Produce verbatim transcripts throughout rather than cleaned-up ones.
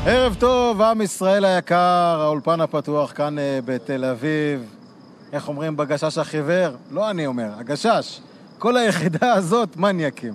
ערב טוב, עם ישראל היקר, האולפן הפתוח כאן בתל אביב. איך אומרים בגשש החיוור? לא אני אומר, הגשש. כל היחידה הזאת מניאקים.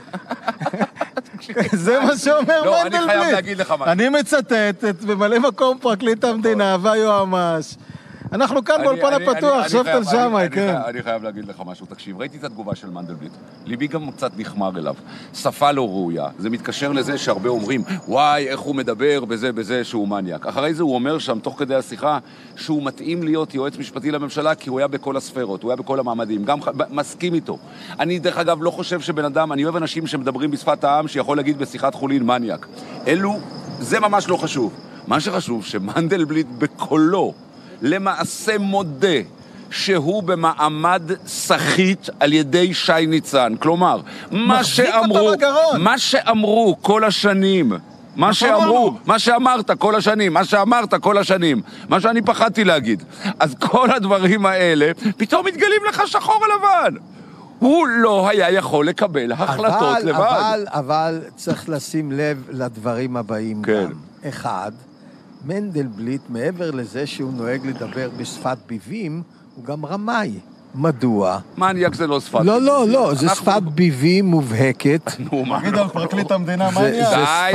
זה מה שאומר מנדלבליט. לא, אני חייב להגיד לך משהו. אני מצטט את ממלא מקום פרקליט המדינה והיועמ"ש. אנחנו כאן באולפן הפתוח, שבתל שמאי, כן. אני חייב להגיד לך משהו, תקשיב, ראיתי את התגובה של מנדלבליט, ליבי גם קצת נחמר אליו, שפה לא ראויה, זה מתקשר לזה שהרבה אומרים, וואי, איך הוא מדבר בזה בזה שהוא מניאק. אחרי זה הוא אומר שם, תוך כדי השיחה, שהוא מתאים להיות יועץ משפטי לממשלה, כי הוא היה בכל הספרות, הוא היה בכל המעמדים, גם מסכים איתו. אני דרך אגב לא חושב שבן אדם, אני אוהב אנשים שמדברים בשפת העם, שיכול להגיד בשיחת חולין מניאק. אלו, זה ממש לא חשוב. מה שחשוב, שמנדלבליט בקולו למעשה מודה שהוא במעמד שחית על ידי שי ניצן. כלומר, מה שאמרו, מה שאמרו כל השנים, מה שאמרו, מה שאמרת כל השנים, מה שאמרת כל השנים, מה שאני פחדתי להגיד. אז כל הדברים האלה פתאום מתגלים לך שחור לבן. הוא לא היה יכול לקבל החלטות אבל, לבד. אבל, אבל צריך לשים לב לדברים הבאים כן. גם. אחד, מנדלבליט, מעבר לזה שהוא נוהג לדבר בשפת ביבים, הוא גם רמאי. מדוע? מניאק זה לא שפת לא, לא, לא, זה שפת ביבים מובהקת. נו, מה? תגיד על פרקליט המדינה, זה מניאק.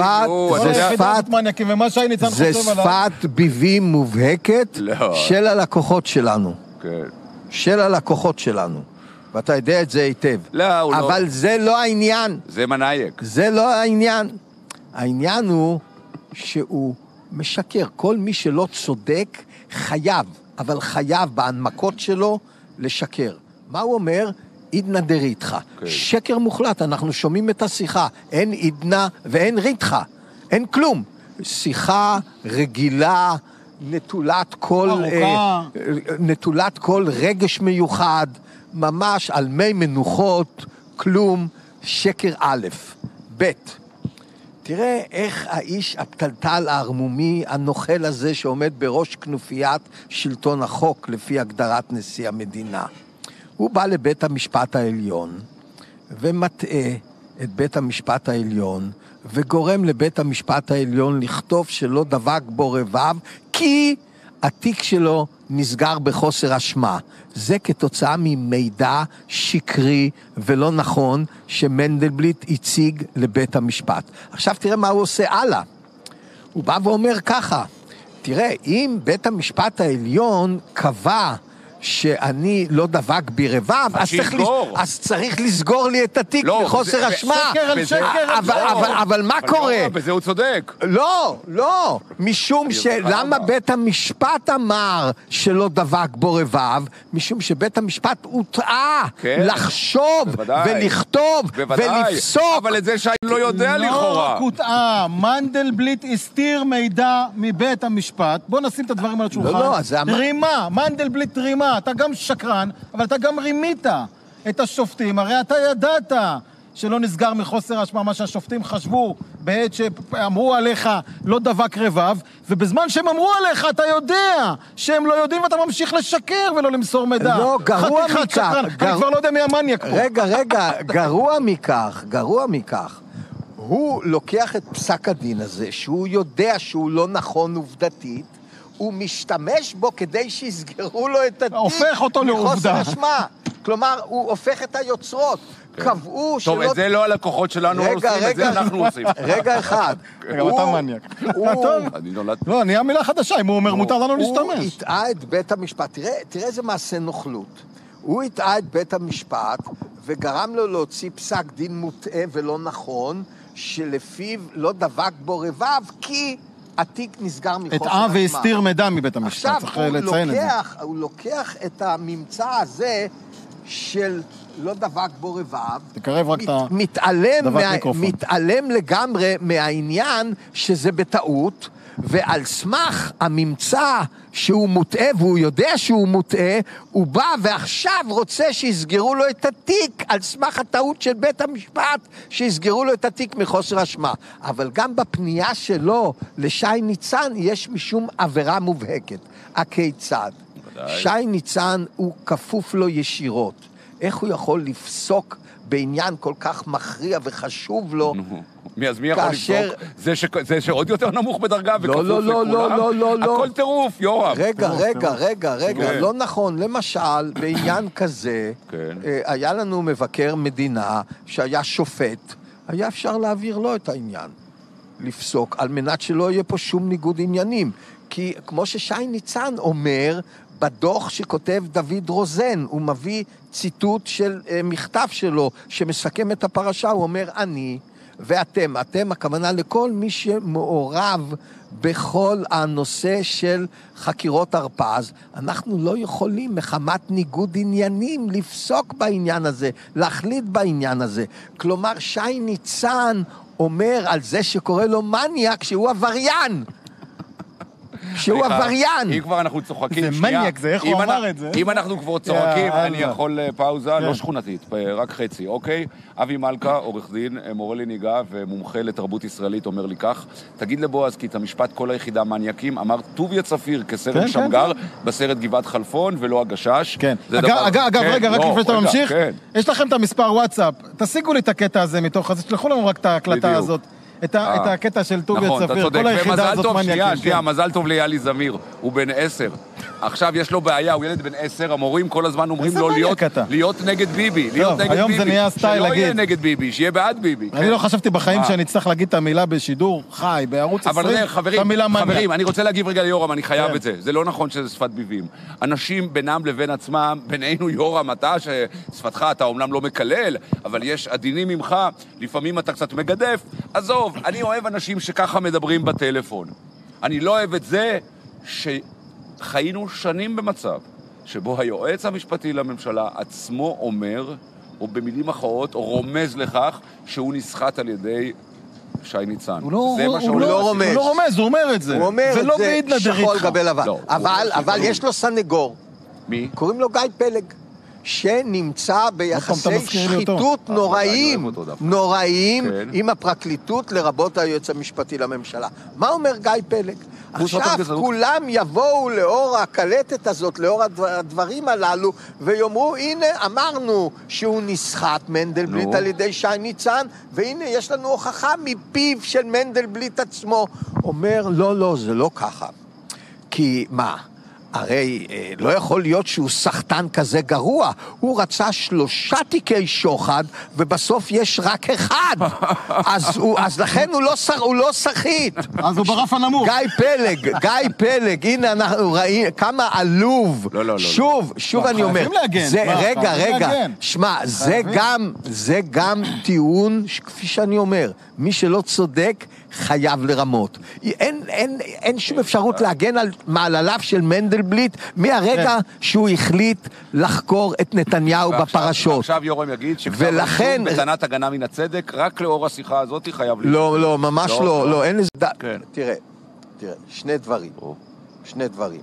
שפת, זה שפת ביבים מובהקת של הלקוחות שלנו. כן. של הלקוחות שלנו. ואתה יודע את זה היטב. לא, הוא לא. אבל זה לא העניין. זה מניאק. זה לא העניין. העניין הוא שהוא משקר. כל מי שלא צודק חייב, אבל חייב בהנמקות שלו לשקר. מה הוא אומר? עידנא דריתחא. Okay. שקר מוחלט, אנחנו שומעים את השיחה. אין עידנא ואין ריתחא. אין כלום. שיחה רגילה, נטולת כל, אה, נטולת כל רגש מיוחד, ממש על מי מנוחות, כלום, שקר א', ב'. תראה איך האיש הפתלתל הערמומי, הנוכל הזה שעומד בראש כנופיית שלטון החוק לפי הגדרת נשיא המדינה. הוא בא לבית המשפט העליון ומטעה את בית המשפט העליון וגורם לבית המשפט העליון לכתוב שלא דבק בו רבב כי התיק שלו נסגר בחוסר אשמה. זה כתוצאה ממידע שקרי ולא נכון שמנדלבליט הציג לבית המשפט. עכשיו תראה מה הוא עושה הלאה. הוא בא ואומר ככה, תראה, אם בית המשפט העליון קבע שאני לא דבק ברבב, אז צריך, לס... אז צריך לסגור לי את התיק לא, בחוסר בזה, אשמה. שקר על שקר על אבל, אבל, אבל, אבל מה אבל קורה? לא, בזה הוא צודק. לא, לא. משום שלמה בית המשפט אמר שלא דבק בו רבב? משום שבית המשפט הוטעה כן. לחשוב בוודאי. ולכתוב בוודאי. ולפסוק. אבל את זה שאני לא יודע לא לכאורה. לא רק הוטעה. מנדלבליט הסתיר מידע מבית המשפט. בוא נשים את הדברים על השולחן. לא, לא, זה... רימה. מנדלבליט רימה. אתה גם שקרן, אבל אתה גם רימית את השופטים. הרי אתה ידעת שלא נסגר מחוסר אשמה מה שהשופטים חשבו בעת שאמרו עליך לא דבק רבב, ובזמן שהם אמרו עליך אתה יודע שהם לא יודעים ואתה ממשיך לשקר ולא למסור מידע. לא, גרוע מכך. שקרן. גר... אני כבר לא יודע מי המניאק פה. רגע, רגע, גרוע מכך, גרוע מכך. הוא לוקח את פסק הדין הזה, שהוא יודע שהוא לא נכון עובדתית, הוא משתמש בו כדי שיסגרו לו את התיק. הופך אותו לעובדה. אשמה. כלומר, הוא הופך את היוצרות. כן. קבעו טוב, שלא... טוב, את זה לא הלקוחות שלנו רגע, עושים, רגע, את זה אנחנו עושים. רגע אחד. רגע, אתה מניאק. טוב. אני נולד... לא, נהיה מילה חדשה, אם הוא אומר מותר לנו להשתמש. הוא הטעה את בית המשפט. תראה, תראה איזה מעשה נוכלות. הוא הטעה את בית המשפט, וגרם לו להוציא פסק דין מוטעה ולא נכון, שלפיו לא דבק בו רבב, כי... התיק נסגר מחוסר אשמה. הטעה והסתיר מידע מבית המשפט, צריך לציין את זה. עכשיו, הוא לוקח את הממצא הזה של לא דבק בו רבב, תקרב רק את המיקרופון. מתעלם לגמרי מהעניין שזה בטעות, ועל סמך הממצא שהוא מוטעה, והוא יודע שהוא מוטעה, הוא בא ועכשיו רוצה שיסגרו לו את התיק, על סמך הטעות של בית המשפט, שיסגרו לו את התיק מחוסר אשמה. אבל גם בפנייה שלו לשי ניצן, יש משום עבירה מובהקת. הכיצד? שי ניצן הוא כפוף לו ישירות. איך הוא יכול לפסוק בעניין כל כך מכריע וחשוב לו, מי, אז מי יכול לבדוק? זה, ש... זה שעוד יותר נמוך בדרגה וכפוף לא, לכולם? לא, לא, לא, לא, לא. הכל טירוף, יורם. רגע, טירוף, רגע, טירוף. רגע, רגע, כן. לא נכון. למשל, בעניין כזה, כן. אה, היה לנו מבקר מדינה שהיה שופט, היה אפשר להעביר לו את העניין, לפסוק, על מנת שלא יהיה פה שום ניגוד עניינים. כי כמו ששי ניצן אומר, בדוח שכותב דוד רוזן, הוא מביא ציטוט של אה, מכתב שלו, שמסכם את הפרשה, הוא אומר, אני ואתם, אתם הכוונה לכל מי שמעורב בכל הנושא של חקירות הרפז, אנחנו לא יכולים מחמת ניגוד עניינים לפסוק בעניין הזה, להחליט בעניין הזה. כלומר, שי ניצן אומר על זה שקורא לו מניאק שהוא עבריין. שהוא עבריין. אם כבר אנחנו צוחקים, זה שנייה. מניאק, זה איך הוא אמר את זה. אם אנחנו כבר צוחקים, יאללה. אני יכול פאוזה, לא שכונתית, רק חצי, אוקיי? אבי מלכה, עורך דין, מורה לנהיגה ומומחה לתרבות ישראלית, אומר לי כך, תגיד לבועז, כי את המשפט כל היחידה מניאקים, אמר טוביה צפיר כסרט שמגר, בסרט גבעת חלפון ולא הגשש. כן. אגב, רגע, רק לפני שאתה ממשיך, יש לכם את המספר וואטסאפ, תשיגו לי את הקטע הזה מתוך, אז תשלחו לנו רק את ההקלטה הזאת. את הקטע של טוביה צפיר, כל היחידה הזאת מניאקים. שנייה, שנייה, מזל טוב ליאלי זמיר, הוא בן עשר. עכשיו יש לו בעיה, הוא ילד בן עשר, המורים כל הזמן אומרים לו להיות נגד ביבי, להיות נגד היום זה ביבי. נהיה סטייל שלא להגיד. יהיה נגד ביבי, שיהיה בעד ביבי. אני לא חשבתי בחיים שאני צריך להגיד את המילה בשידור חי, בערוץ עשרים, אבל חברים, חברים, אני רוצה להגיב רגע ליורם, אני חייב את זה. זה לא נכון שזה שפת ביבים. אנשים בינם לבין עצמם, בינינו יורם, אתה ששפתך, אתה אומנם לא מקלל, אבל יש עדינים ממך, לפעמים אתה קצת מגדף. עזוב, אני אוהב אנשים שככה מדברים בטלפון. אני לא אוהב את זה שחיינו שנים במצב שבו היועץ המשפטי לממשלה עצמו אומר, או במילים אחרות, או רומז לכך שהוא נסחט על ידי שי ניצן. הוא לא, זה הוא, מה הוא לא רומז. הוא לא רומז, הוא אומר את זה. הוא אומר ולא את זה בעידנא שחור דריתחא. גבי לבן. לא, אבל, הוא- אבל הוא- יש לו סנגור. מי? קוראים לו גיא פלג, שנמצא פעם אתה ביחסי מזכיר לי אותו. שחיתות נוראים, אני אוהב אותו דווקא. נוראים כן. עם הפרקליטות, לרבות היועץ המשפטי לממשלה. מה אומר גיא פלג? סותר עכשיו גזענות. כולם יבואו לאור הקלטת הזאת, לאור הדבר- הדברים הללו, ויאמרו, הנה אמרנו שהוא נסחט מנדלבליט נו. על ידי שי ניצן, והנה יש לנו הוכחה מפיו של מנדלבליט עצמו. אומר, לא, לא, זה לא ככה. כי מה? הרי אה, לא יכול להיות שהוא שחטן כזה גרוע. הוא רצה שלושה תיקי שוחד, ובסוף יש רק אחד. אז, הוא, אז לכן הוא לא, שר, הוא לא שחית. אז הוא ברף הנמוך. גיא פלג, גיא פלג, הנה אנחנו ראינו כמה עלוב. לא, לא, לא, שוב, שוב מה, אני אומר. חייבים להגן. זה, מה, רגע, חייבים רגע. להגן. שמע, זה חייבים. גם, זה גם טיעון, כפי שאני אומר, מי שלא צודק, חייב לרמות. אין, אין, אין שום אפשרות להגן על מעלליו של מנדלבליט, מהרגע שהוא החליט לחקור את נתניהו ועכשיו- בפרשות. עכשיו יורם יגיד שכתב ולכן- אישום בטענת הגנה מן הצדק, רק לאור השיחה הזאת חייב לא, לא, ממש לא, לא, לא. לא, אין לזה... ד- כן. תראה, תראה, שני דברים. או. שני דברים.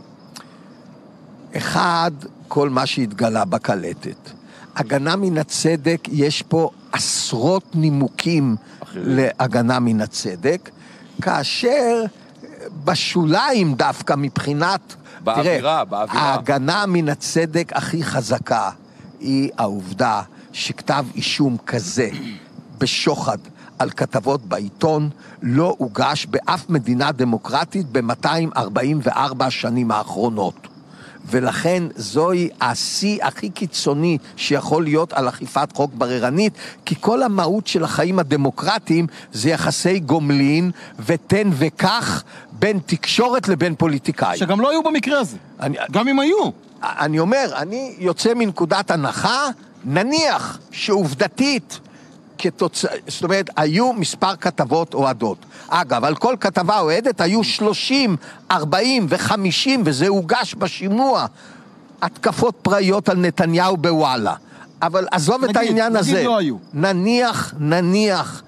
אחד, כל מה שהתגלה בקלטת. הגנה מן הצדק, יש פה עשרות נימוקים אחרים. להגנה מן הצדק, כאשר בשוליים דווקא מבחינת... באווירה, תראה, באווירה. ההגנה מן הצדק הכי חזקה היא העובדה שכתב אישום כזה בשוחד על כתבות בעיתון לא הוגש באף מדינה דמוקרטית ב-מאתיים ארבעים וארבע השנים האחרונות. ולכן זוהי השיא הכי קיצוני שיכול להיות על אכיפת חוק בררנית, כי כל המהות של החיים הדמוקרטיים זה יחסי גומלין ותן וכך בין תקשורת לבין פוליטיקאים. שגם לא היו במקרה הזה. אני, גם אם היו. אני אומר, אני יוצא מנקודת הנחה, נניח שעובדתית, כתוצא, זאת אומרת, היו מספר כתבות אוהדות. אגב, על כל כתבה אוהדת היו שלושים, ארבעים וחמישים, וזה הוגש בשימוע, התקפות פראיות על נתניהו בוואלה. אבל עזוב נגיד, את העניין נגיד הזה. לא היו. נניח, נניח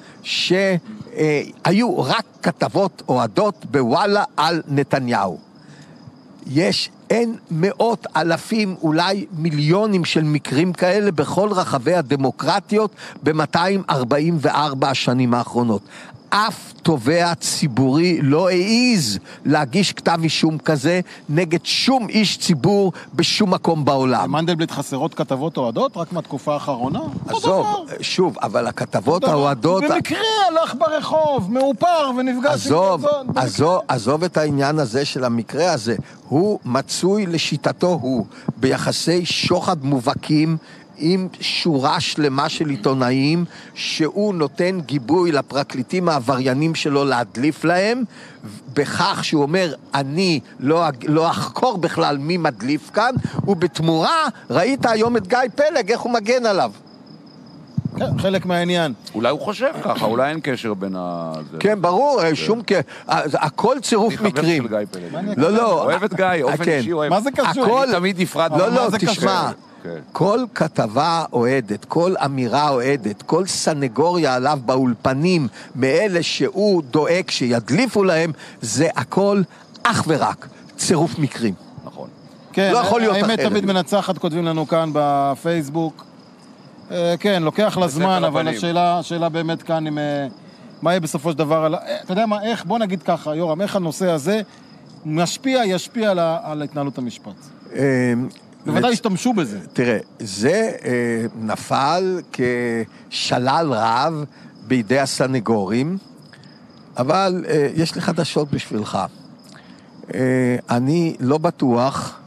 שהיו רק כתבות אוהדות בוואלה על נתניהו. יש אין מאות אלפים, אולי מיליונים של מקרים כאלה בכל רחבי הדמוקרטיות ב-מאתיים ארבעים וארבע השנים האחרונות. אף תובע ציבורי לא העיז להגיש כתב אישום כזה נגד שום איש ציבור בשום מקום בעולם. למנדלבליט חסרות כתבות אוהדות רק מהתקופה האחרונה? עזוב, שוב, אבל הכתבות האוהדות... במקרה הלך ברחוב, מאופר ונפגש... עזוב, עזוב, עזוב את העניין הזה של המקרה הזה. הוא מצוי לשיטתו הוא ביחסי שוחד מובהקים עם שורה שלמה של עיתונאים שהוא נותן גיבוי לפרקליטים העבריינים שלו להדליף להם, בכך שהוא אומר אני לא, לא אחקור בכלל מי מדליף כאן, ובתמורה ראית היום את גיא פלג איך הוא מגן עליו. כן, חלק מהעניין. אולי הוא חושב ככה, אולי אין קשר בין ה... כן, ברור, שום קשר, הכל צירוף מקרים. אני חבר של גיא פלג. לא, לא. אוהב את גיא, אופן אישי אוהב. מה זה קשור? אני תמיד נפרד. לא, לא, תשמע. כן. כל כתבה אוהדת, כל אמירה אוהדת, כל סנגוריה עליו באולפנים, מאלה שהוא דואג שידליפו להם, זה הכל אך ורק צירוף מקרים. נכון. כן, לא יכול להיות האמת אחרת. תמיד מנצחת, כותבים לנו כאן בפייסבוק. כן, לוקח לה זמן, אבל השאלה, השאלה באמת כאן עם... מה יהיה בסופו של דבר על... אתה יודע מה, איך, בוא נגיד ככה, יורם, איך הנושא הזה משפיע, ישפיע על, על התנהלות המשפט? בוודאי השתמשו בזה. תראה, זה אה, נפל כשלל רב בידי הסנגורים, אבל אה, יש לי חדשות בשבילך. אה, אני לא בטוח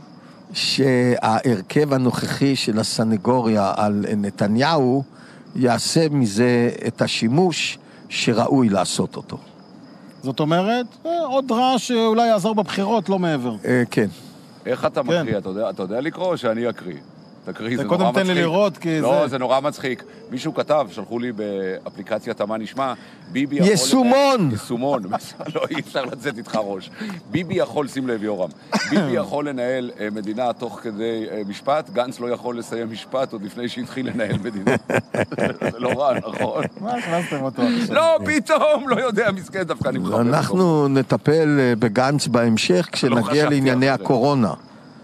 שההרכב הנוכחי של הסנגוריה על נתניהו יעשה מזה את השימוש שראוי לעשות אותו. זאת אומרת, עוד רעש שאולי יעזור בבחירות, לא מעבר. אה, כן. איך אתה מקריא? אתה יודע, אתה יודע לקרוא או שאני אקריא? תקריא, זה נורא מצחיק. קודם תן לי לראות, כי לא, זה... זה נורא מצחיק. מישהו כתב, שלחו לי באפליקציית מה נשמע, ביבי יכול... יישומון! יישומון. לא, אי אפשר לצאת איתך ראש. ביבי יכול, שים לב יורם, ביבי יכול לנהל מדינה תוך כדי משפט, גנץ לא יכול לסיים משפט עוד לפני שהתחיל לנהל מדינה. זה לא רע, נכון? מה הכנסתם אותו עכשיו? לא, פתאום, לא יודע, מסכן דווקא אני מחבר אותו. אנחנו נטפל בגנץ בהמשך כשנגיע לענייני הקורונה.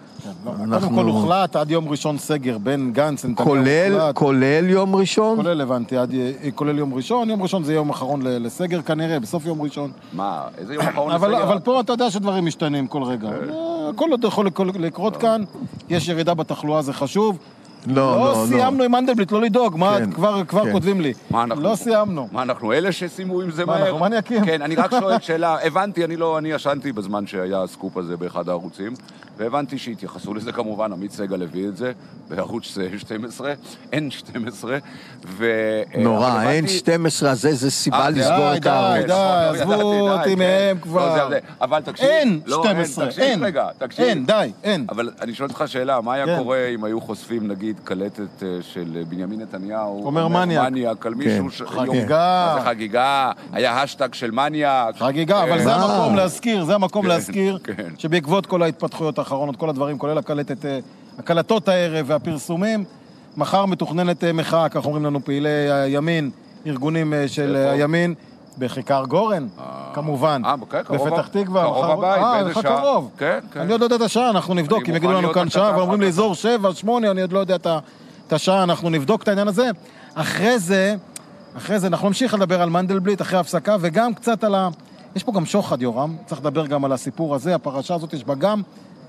קודם כל הוחלט עד יום ראשון סגר בין גנץ לנתניהו. כולל, כולל יום ראשון? כולל, הבנתי, עד, כולל יום ראשון. יום ראשון זה יום אחרון לסגר כנראה, בסוף יום ראשון. מה, איזה יום אחרון אבל, לסגר? אבל פה אתה יודע שדברים משתנים כל רגע. הכל עוד יכול לקרות כאן, יש ירידה בתחלואה, זה חשוב. לא, לא, לא, סיימנו לא. עם מנדלבליט, לא לדאוג, מה, כן, כבר, כבר כן. כותבים לי. מה אנחנו? לא סיימנו. מה אנחנו? אלה שסיימו עם זה מה, מהר? אנחנו מניאקים? כן, אני רק שואל שאלה, הבנתי, אני לא, אני ישנתי בזמן שהיה הסקופ הזה באחד הערוצים, והבנתי שהתייחסו לזה כמובן, עמית סגל הביא את זה, בערוץ שתים עשרה, אין שתים עשרה, ו... נורא, אין שתים עשרה הזה, זה סיבה לסגור את הערוץ. די, די, עזבו אותי מהם כבר. אבל תקשיב, אין לא, שתים עשרה, תקשיב אין. רגע, תקשיב. אין, די, אין. אבל אני שואל אותך שאלה, מה היה כן. קורה אם היו חושפים, נגיד, קלטת של בנימין נתניהו, אומר מניאק. מניאק, על מישהו ש... חגיגה. מה זה חגיגה? היה השטג של מניאק. חגיגה, אבל זה אה. המקום להזכיר, זה המקום כן, להזכיר, כן. שבעקבות כל ההתפתחויות האחרונות, כל הדברים, כולל הקלטת, הקלטות הערב והפרסומים, מחר מתוכננת מחאה, כך אומרים לנו פעילי הימין, ארגונים של איפה? הימין, בכיכר גורן, כמובן. אה, כן, קרוב. בפתח תקווה. קרוב מחר- הבית, אה, באיזה לך שעה? קרוב. כן, כן. אני עוד לא יודע את השעה, אנחנו נבדוק, אני אם יגידו מוכן לנו להיות כאן דקה שעה, ואומרים לי אחת. אזור שבע, שמונה, אני עוד לא יודע את ה- את השעה, אנחנו נבדוק את העניין הזה. אחרי זה, אחרי זה, אנחנו נמשיך לדבר על מנדלבליט אחרי ההפסקה, וגם קצת על ה... יש פה גם שוחד, יורם, צריך לדבר גם על הסיפור הזה, הפרשה הזאת יש בה גם,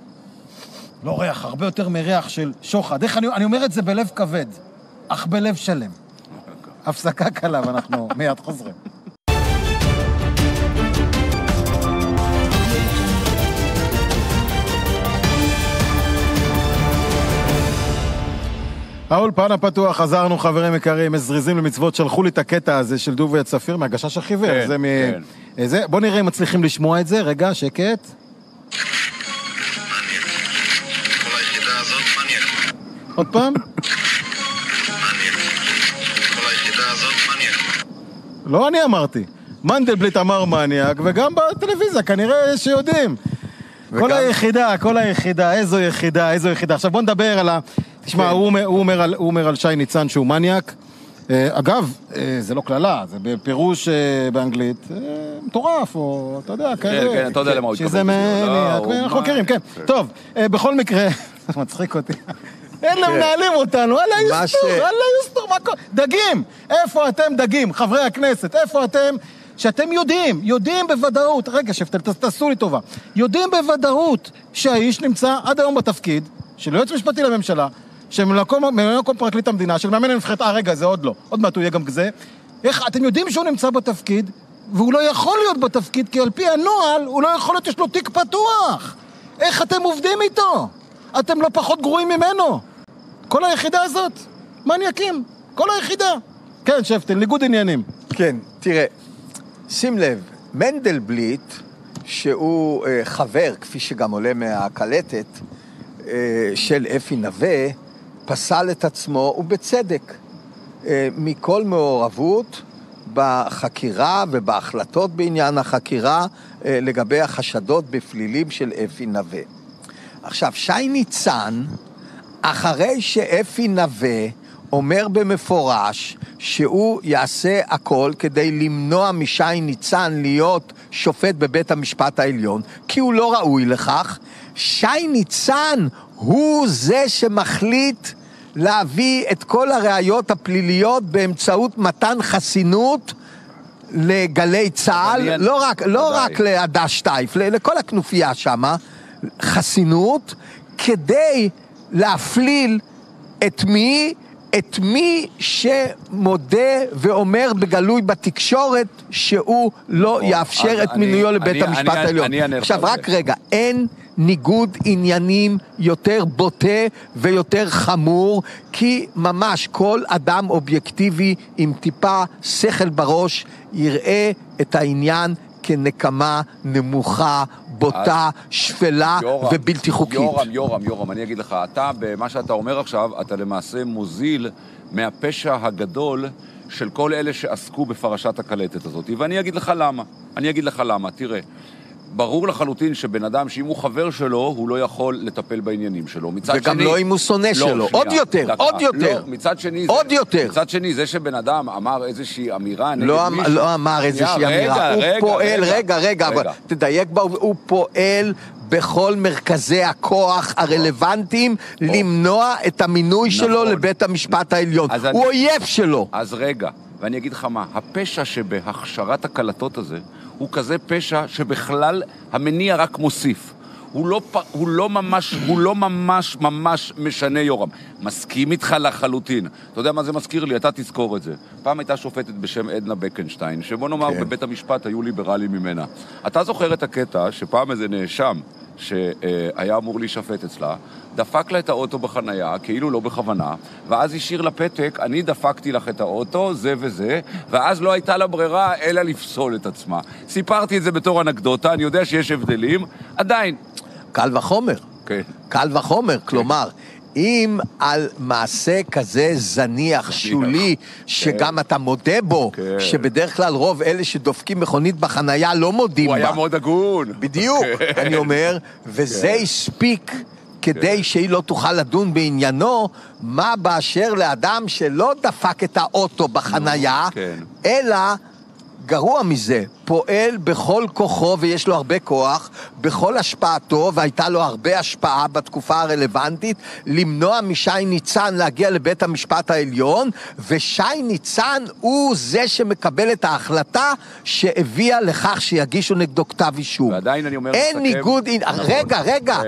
לא ריח, הרבה יותר מריח של שוחד. איך אני, אני אומר את זה בלב כבד, אך בלב שלם. הפסקה קלה, ואנחנו מיד חוזרים. האולפן הפתוח, חזרנו חברים יקרים, מזריזים למצוות, שלחו לי את הקטע הזה של דובי הצפיר מהגשש החיוור. כן, זה מ... כן. זה... בוא נראה אם מצליחים לשמוע את זה, רגע, שקט. מעניין. כל היחידה הזאת מעניין. עוד פעם? מעניין. כל היחידה הזאת מעניין. לא אני אמרתי. מנדלבליט אמר מניאק, וגם בטלוויזיה כנראה שיודעים. וגם... כל היחידה, כל היחידה, איזו יחידה, איזו יחידה. עכשיו בוא נדבר על ה... תשמע, כן. הוא, אומר, הוא, אומר על, הוא אומר על שי ניצן שהוא מניאק, אגב, זה לא כללה, זה בפירוש באנגלית, מטורף, או אתה יודע, כאלה. כן, כן, אתה יודע למה הוא התכוון. שזה מניאק, אנחנו מכירים, כן. טוב, בכל מקרה, מצחיק אותי. אלה מנהלים אותנו, אללה יסתור, אללה יסתור, מה קורה? דגים, איפה אתם דגים, חברי הכנסת, איפה אתם, שאתם יודעים, יודעים בוודאות, רגע שפטל, תעשו לי טובה, יודעים בוודאות שהאיש נמצא עד היום בתפקיד, של יועץ משפטי לממשלה, שממלא-מקום פרקליט המדינה, של מאמן הנבחרת, אה רגע, זה עוד לא, עוד מעט הוא יהיה גם כזה, איך, אתם יודעים שהוא נמצא בתפקיד, והוא לא יכול להיות בתפקיד, כי על פי הנוהל, הוא לא יכול להיות, יש לו תיק פתוח. איך אתם עובדים איתו? אתם לא פחות גרועים ממנו. כל היחידה הזאת, מניאקים, כל היחידה. כן, שפטל, ניגוד עניינים. כן, תראה, שים לב, מנדלבליט, שהוא אה, חבר, כפי שגם עולה מהקלטת, אה, של אפי נווה, פסל את עצמו, ובצדק, אה, מכל מעורבות בחקירה ובהחלטות בעניין החקירה, אה, לגבי החשדות בפלילים של אפי נווה. עכשיו, שי ניצן, אחרי שאפי נווה אומר במפורש שהוא יעשה הכל כדי למנוע משי ניצן להיות שופט בבית המשפט העליון, כי הוא לא ראוי לכך, שי ניצן הוא זה שמחליט להביא את כל הראיות הפליליות באמצעות מתן חסינות לגלי צה"ל, לא רק, לא רק לעדה שטייף, לכל הכנופיה שמה, חסינות, כדי להפליל את מי, את מי שמודה ואומר בגלוי בתקשורת שהוא לא יאפשר את מינויו לבית המשפט העליון. עכשיו רק רגע, אין ניגוד עניינים יותר בוטה ויותר חמור, כי ממש כל אדם אובייקטיבי עם טיפה שכל בראש יראה את העניין כנקמה נמוכה, בוטה, שפלה ובלתי חוקית. יורם, יורם, יורם, אני אגיד לך, אתה, במה שאתה אומר עכשיו, אתה למעשה מוזיל מהפשע הגדול של כל אלה שעסקו בפרשת הקלטת הזאת. ואני אגיד לך למה. אני אגיד לך למה, תראה. ברור לחלוטין שבן אדם, שאם הוא חבר שלו, הוא לא יכול לטפל בעניינים שלו. וגם שני, לא אם הוא שונא לא, שלו. שנייה, עוד יותר, דקה, עוד יותר. לא, מצד שני, עוד זה, יותר. מצד שני, זה שבן אדם אמר איזושהי אמירה נגד לא, מישהו. לא אמר איזושהי רגע, אמירה. רגע, הוא פועל, רגע, רגע, רגע, רגע. אבל תדייק בה, הוא פועל בכל מרכזי הכוח הרלוונטיים למנוע את המינוי שלו לבית המשפט העליון. הוא אני... אויב שלו. אז רגע, ואני אגיד לך מה, הפשע שבהכשרת הקלטות הזה, הוא כזה פשע שבכלל המניע רק מוסיף. הוא לא, הוא לא ממש, הוא לא ממש, ממש משנה יורם. מסכים איתך לחלוטין. אתה יודע מה זה מזכיר לי? אתה תזכור את זה. פעם הייתה שופטת בשם עדנה בקנשטיין, שבוא נאמר כן. בבית המשפט היו ליברלים ממנה. אתה זוכר את הקטע שפעם איזה נאשם שהיה אמור להישפט אצלה, דפק לה את האוטו בחנייה, כאילו לא בכוונה, ואז השאיר לה פתק, אני דפקתי לך את האוטו, זה וזה, ואז לא הייתה לה ברירה אלא לפסול את עצמה. סיפרתי את זה בתור אנקדוטה, אני יודע שיש הבדלים, עדיין. קל וחומר. כן. קל וחומר, כלומר, אם על מעשה כזה זניח, שולי, שגם אתה מודה בו, שבדרך כלל רוב אלה שדופקים מכונית בחנייה לא מודים בה. הוא היה מאוד הגון. בדיוק, אני אומר, וזה הספיק כדי שהיא לא תוכל לדון בעניינו, מה באשר לאדם שלא דפק את האוטו בחנייה, אלא גרוע מזה, פועל בכל כוחו, ויש לו הרבה כוח, בכל השפעתו, והייתה לו הרבה השפעה בתקופה הרלוונטית, למנוע משי ניצן להגיע לבית המשפט העליון, ושי ניצן הוא זה שמקבל את ההחלטה שהביאה לכך שיגישו נגדו כתב אישום. ועדיין אני אומר... אין ניגוד... רגע, רגע,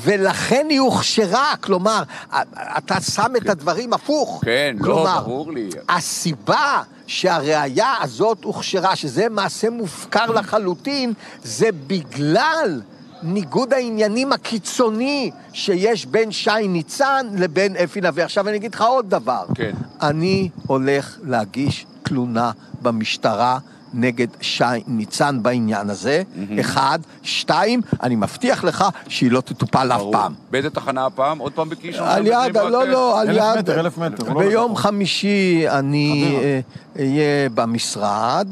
ולכן היא הוכשרה, כלומר, אתה שם את הדברים הפוך. כן, לא, ברור לי. הסיבה שהראיה הזאת הוכשרה, שזה מעשה מופקר לחלוטין, זה בגלל ניגוד העניינים הקיצוני שיש בין שי ניצן לבין אפי נווה. עכשיו אני אגיד לך עוד דבר. כן. אני הולך להגיש תלונה במשטרה נגד שי ניצן בעניין הזה. Mm-hmm. אחד, שתיים, אני מבטיח לך שהיא לא תטופל אף פעם. באיזה תחנה הפעם? עוד פעם בקישון? על יד, לא, לא, על יד. אלף מטר, אלף מטר. ביום חמישי אני אהיה במשרד,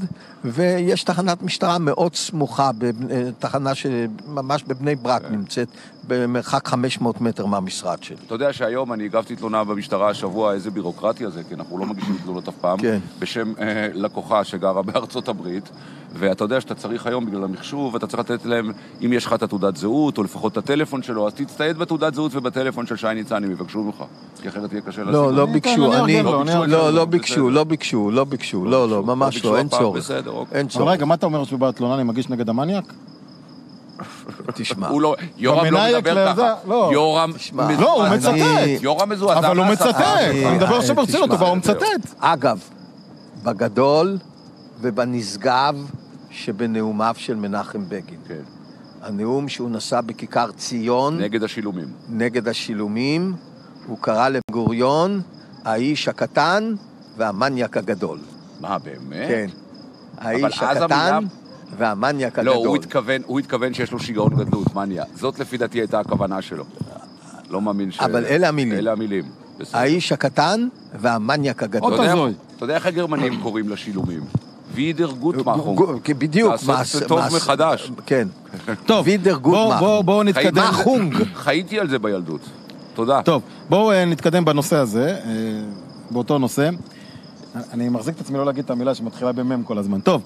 ויש תחנת משטרה מאוד סמוכה, תחנה שממש בבני ברק נמצאת, במרחק חמש מאות מטר מהמשרד שלי. אתה יודע שהיום אני הגבתי תלונה במשטרה השבוע, איזה בירוקרטיה זה, כי אנחנו לא מגישים תלונות אף פעם, כן. בשם אה, לקוחה שגרה בארצות הברית, ואתה יודע שאתה צריך היום בגלל המחשוב, אתה צריך לתת להם, אם יש לך את התעודת זהות, או לפחות את הטלפון שלו, אז תצטייד בתעודת זהות ובטלפון של שי ניצן, הם יבקשו ממך, כי אחרת יהיה קשה לשים. לא, לא ביקשו, אני... לא, לא ביקשו, לא ביקשו, לא ביקשו, לא, לא, ממש לא, אין צורך. אין צורך. אבל רגע, מה אתה אומר שבא התלונה, אני מגיש נגד המניאק? תשמע. יורם לא מדבר ככה. יורם לא, הוא מצטט. יורם מזועזע. אבל הוא מצטט. אני מדבר שברצינות, אבל הוא מצטט. אגב, בגדול ובנשגב שבנאומיו של מנחם בגין. כן. הנאום שהוא נשא בכיכר ציון. נגד השילומים. נגד השילומים. הוא קרא לבן-גוריון האיש הקטן והמניאק הגדול. מה, באמת? כן. האיש הקטן והמניאק הגדול. לא, הוא התכוון, הוא התכוון שיש לו שיגעון גדלות, מניה. זאת לפי דעתי הייתה הכוונה שלו. לא מאמין ש... אבל אלה המילים. אלה המילים. האיש הקטן והמניאק הגדול. אתה יודע איך הגרמנים קוראים לשילומים? וידר גוטמאכונג. בדיוק. לעשות טוב מחדש. כן. טוב, בואו נתקדם. מחונג. חייתי על זה בילדות. תודה. טוב, בואו נתקדם בנושא הזה, באותו נושא. אני מחזיק את עצמי לא להגיד את המילה שמתחילה במם כל הזמן. טוב,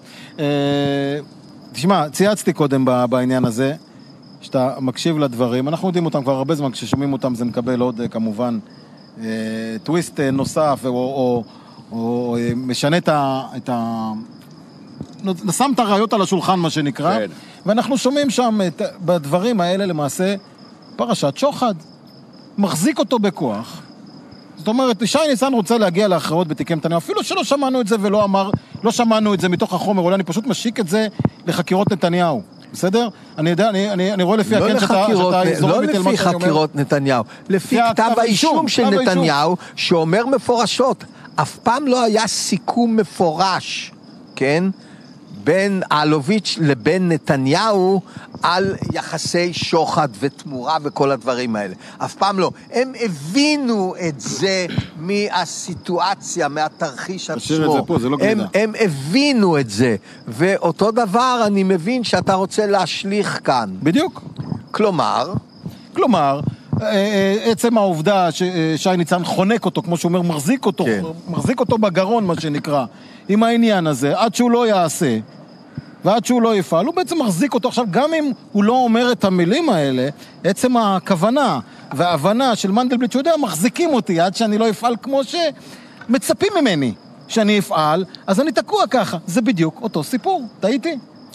תשמע, צייצתי קודם בעניין הזה, שאתה מקשיב לדברים, אנחנו יודעים אותם כבר הרבה זמן, כששומעים אותם זה מקבל עוד כמובן טוויסט נוסף, או, או, או משנה את ה... שם את הראיות על השולחן, מה שנקרא, כן. ואנחנו שומעים שם את, בדברים האלה למעשה פרשת שוחד, מחזיק אותו בכוח, זאת אומרת, שי ניצן רוצה להגיע להכרעות בתיקי נתניהו, אפילו שלא שמענו את זה ולא אמר, לא שמענו את זה מתוך החומר, אולי אני פשוט משיק את זה לחקירות נתניהו, בסדר? אני יודע, אני, אני, אני רואה לפי לא הכן שאתה, שאתה לא לפי חקירות נתניהו, לפי כתב האישום של נתניהו, שאומר מפורשות, אף פעם לא היה סיכום מפורש, כן? בין אלוביץ' לבין נתניהו על יחסי שוחד ותמורה וכל הדברים האלה. אף פעם לא. הם הבינו את זה מהסיטואציה, מהתרחיש עצמו. פה, זה לא הם, הם הבינו את זה. ואותו דבר אני מבין שאתה רוצה להשליך כאן. בדיוק. כלומר? כלומר, עצם העובדה ששי ניצן חונק אותו, כמו שהוא אומר, מחזיק אותו, כן. מחזיק אותו בגרון, מה שנקרא, עם העניין הזה, עד שהוא לא יעשה, ועד שהוא לא יפעל, הוא בעצם מחזיק אותו. עכשיו, גם אם הוא לא אומר את המילים האלה, עצם הכוונה וההבנה של מנדלבליט, שהוא יודע, מחזיקים אותי עד שאני לא אפעל כמו שמצפים ממני שאני אפעל, אז אני תקוע ככה. זה בדיוק אותו סיפור. טעיתי?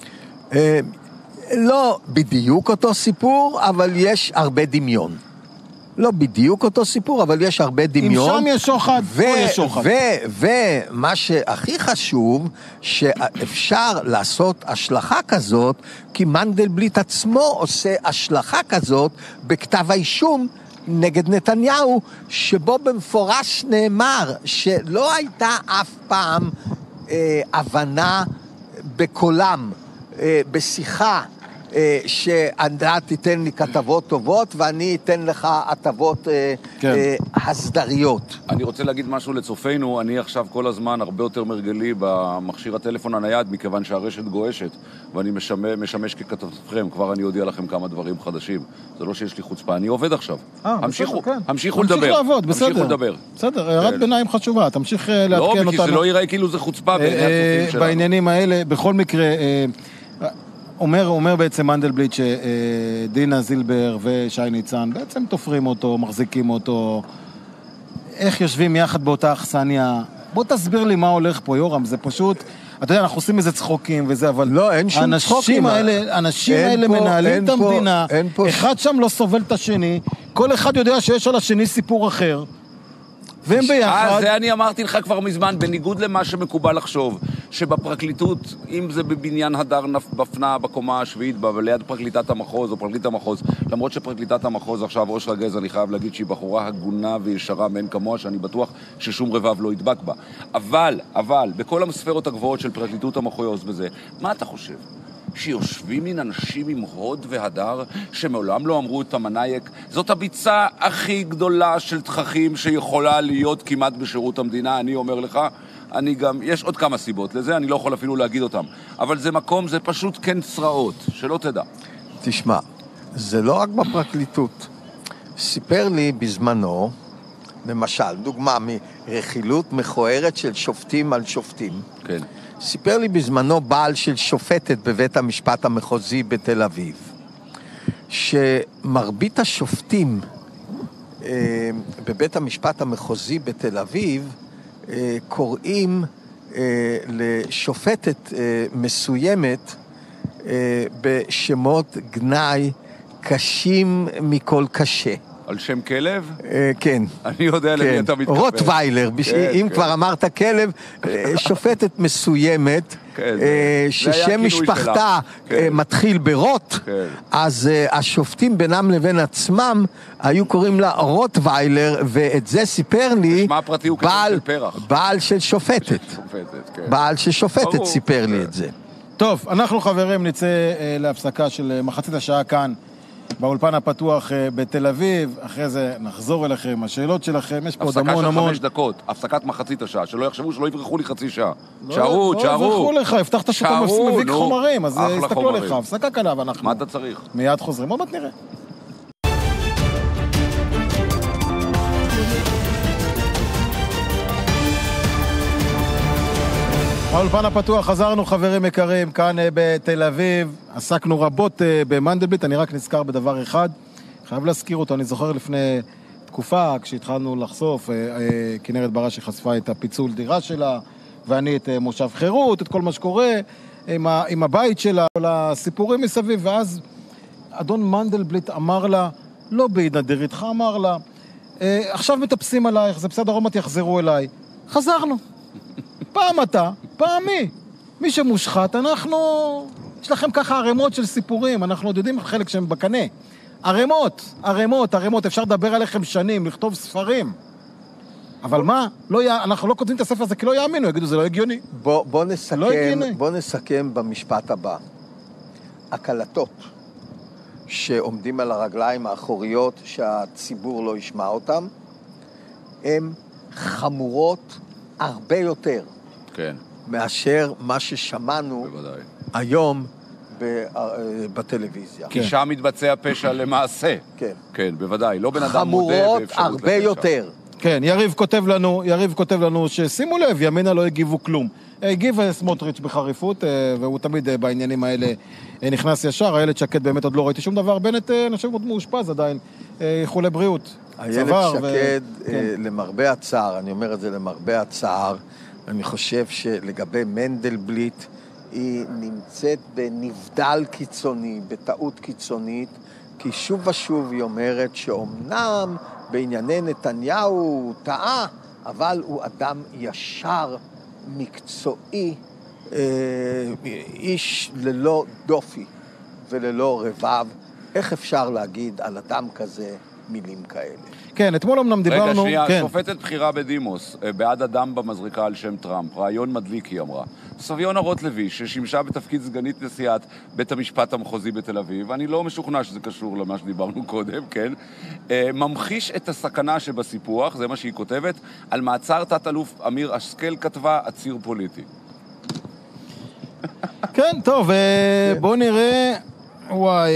לא בדיוק אותו סיפור, אבל יש הרבה דמיון. לא בדיוק אותו סיפור, אבל יש הרבה דמיון. אם שם יש שוחד, פה יש שוחד. ומה שהכי חשוב, שאפשר לעשות השלכה כזאת, כי מנדלבליט עצמו עושה השלכה כזאת בכתב האישום נגד נתניהו, שבו במפורש נאמר שלא הייתה אף פעם אה, הבנה בקולם, אה, בשיחה, שאתה תיתן לי כתבות טובות, ואני אתן לך הטבות כן. הסדריות. אני רוצה להגיד משהו לצופינו, אני עכשיו כל הזמן הרבה יותר מרגלי במכשיר הטלפון הנייד, מכיוון שהרשת גועשת, ואני משמש, משמש ככתבכם, כבר אני אודיע לכם כמה דברים חדשים. זה לא שיש לי חוצפה, אני עובד עכשיו. 아, המשיכו, בסדר, כן. המשיכו לדבר. תמשיך לעבוד, בסדר. המשיכו לדבר. בסדר, הערת ביניים חשובה, תמשיך לעדכן אותנו. לא, כי זה לא ייראה כאילו זה חוצפה בעיני הצופים שלנו. בעניינים האלה, בכל מקרה... אומר, אומר בעצם מנדלבליט שדינה זילבר ושי ניצן בעצם תופרים אותו, מחזיקים אותו, איך יושבים יחד באותה אכסניה. בוא תסביר לי מה הולך פה, יורם, זה פשוט, אתה יודע, אנחנו עושים איזה צחוקים וזה, אבל לא, אין שום צחוקים. האנשים האלה מנהלים את המדינה, אחד שם לא סובל את השני, כל אחד יודע שיש על השני סיפור אחר, והם ביחד... אה, זה אני אמרתי לך כבר מזמן, בניגוד למה שמקובל לחשוב, שבפרקליטות, אם זה בבניין הדר בפנה בקומה השביעית, ליד פרקליטת המחוז או פרקליט המחוז, למרות שפרקליטת המחוז עכשיו, ראש רגז, אני חייב להגיד שהיא בחורה הגונה וישרה מאין כמוה, שאני בטוח ששום רבב לא ידבק בה. אבל, אבל, בכל המספרות הגבוהות של פרקליטות המחוז וזה, מה אתה חושב? שיושבים מן אנשים עם הוד והדר שמעולם לא אמרו את המנייק, זאת הביצה הכי גדולה של תככים שיכולה להיות כמעט בשירות המדינה, אני אומר לך, אני גם, יש עוד כמה סיבות לזה, אני לא יכול אפילו להגיד אותם. אבל זה מקום, זה פשוט כן צרעות, שלא תדע. תשמע, זה לא רק בפרקליטות. סיפר לי בזמנו, למשל, דוגמה מרכילות מכוערת של שופטים על שופטים. כן. סיפר לי בזמנו בעל של שופטת בבית המשפט המחוזי בתל אביב, שמרבית השופטים אה, בבית המשפט המחוזי בתל אביב אה, קוראים אה, לשופטת אה, מסוימת אה, בשמות גנאי קשים מכל קשה. על שם כלב? אה, כן. אני יודע למי אתה מתכוון. רוטוויילר, אם כבר אמרת כלב, שופטת מסוימת, ששם משפחתה מתחיל ברוט, אז השופטים בינם לבין עצמם היו קוראים לה רוטוויילר, ואת זה סיפר לי בעל של שופטת. בעל של שופטת סיפר לי את זה. טוב, אנחנו חברים נצא להפסקה של מחצית השעה כאן. באולפן הפתוח בתל אביב, אחרי זה נחזור אליכם, השאלות שלכם, יש פה עוד המון המון. הפסקה של חמש דקות, הפסקת מחצית השעה, שלא יחשבו שלא יברחו לי חצי שעה. שערו, שערו. לא יברחו לך, הבטחת שאתה מביא חומרים, אז הסתכלו לך, הפסקה קלה ואנחנו. מה אתה צריך? מיד חוזרים, עוד מעט נראה. האולפן הפתוח, חזרנו חברים יקרים, כאן בתל אביב, עסקנו רבות במנדלבליט, אני רק נזכר בדבר אחד, חייב להזכיר אותו, אני זוכר לפני תקופה, כשהתחלנו לחשוף, כנרת בראשי חשפה את הפיצול דירה שלה, ואני את מושב חירות, את כל מה שקורה, עם, ה, עם הבית שלה, כל הסיפורים מסביב, ואז אדון מנדלבליט אמר לה, לא בהתנדר איתך, אמר לה, עכשיו מטפסים עלייך, זה בסדר, עוד יחזרו אליי. חזרנו. פעם אתה, פעם מי. מי שמושחת, אנחנו... יש לכם ככה ערימות של סיפורים, אנחנו עוד יודעים חלק שהם בקנה. ערימות, ערימות, ערימות, אפשר לדבר עליכם שנים, לכתוב ספרים. אבל מה? לא י... אנחנו לא כותבים את הספר הזה כי לא יאמינו, יגידו, זה לא הגיוני. בוא, בוא נסכם, לא הגיוני. בוא נסכם במשפט הבא. הקלטות שעומדים על הרגליים האחוריות, שהציבור לא ישמע אותם, הן חמורות הרבה יותר. כן. מאשר מה ששמענו בוודאי. היום בטלוויזיה. כי שם מתבצע פשע למעשה. כן. כן, בוודאי. לא בן אדם מודה חמורות הרבה יותר. כן, יריב כותב לנו, יריב כותב לנו ששימו לב, ימינה לא הגיבו כלום. הגיב סמוטריץ' בחריפות, והוא תמיד בעניינים האלה נכנס ישר. הילד שקט באמת עוד לא ראיתי שום דבר. בנט, אני חושב, עוד מאושפז עדיין. איחולי בריאות. הילד שקד, למרבה הצער, אני אומר את זה למרבה הצער, אני חושב שלגבי מנדלבליט, היא נמצאת בנבדל קיצוני, בטעות קיצונית, כי שוב ושוב היא אומרת שאומנם בענייני נתניהו הוא טעה, אבל הוא אדם ישר, מקצועי, איש ללא דופי וללא רבב. איך אפשר להגיד על אדם כזה מילים כאלה? כן, אתמול אמנם דיברנו... רגע, שנייה, כן. שופטת בחירה בדימוס, בעד אדם במזריקה על שם טראמפ, רעיון מדליק, היא אמרה. סביונה רוטלוי, ששימשה בתפקיד סגנית נשיאת בית המשפט המחוזי בתל אביב, אני לא משוכנע שזה קשור למה שדיברנו קודם, כן? ממחיש את הסכנה שבסיפוח, זה מה שהיא כותבת, על מעצר תת-אלוף אמיר השכל כתבה עציר פוליטי. כן, טוב, בואו נראה... וואי...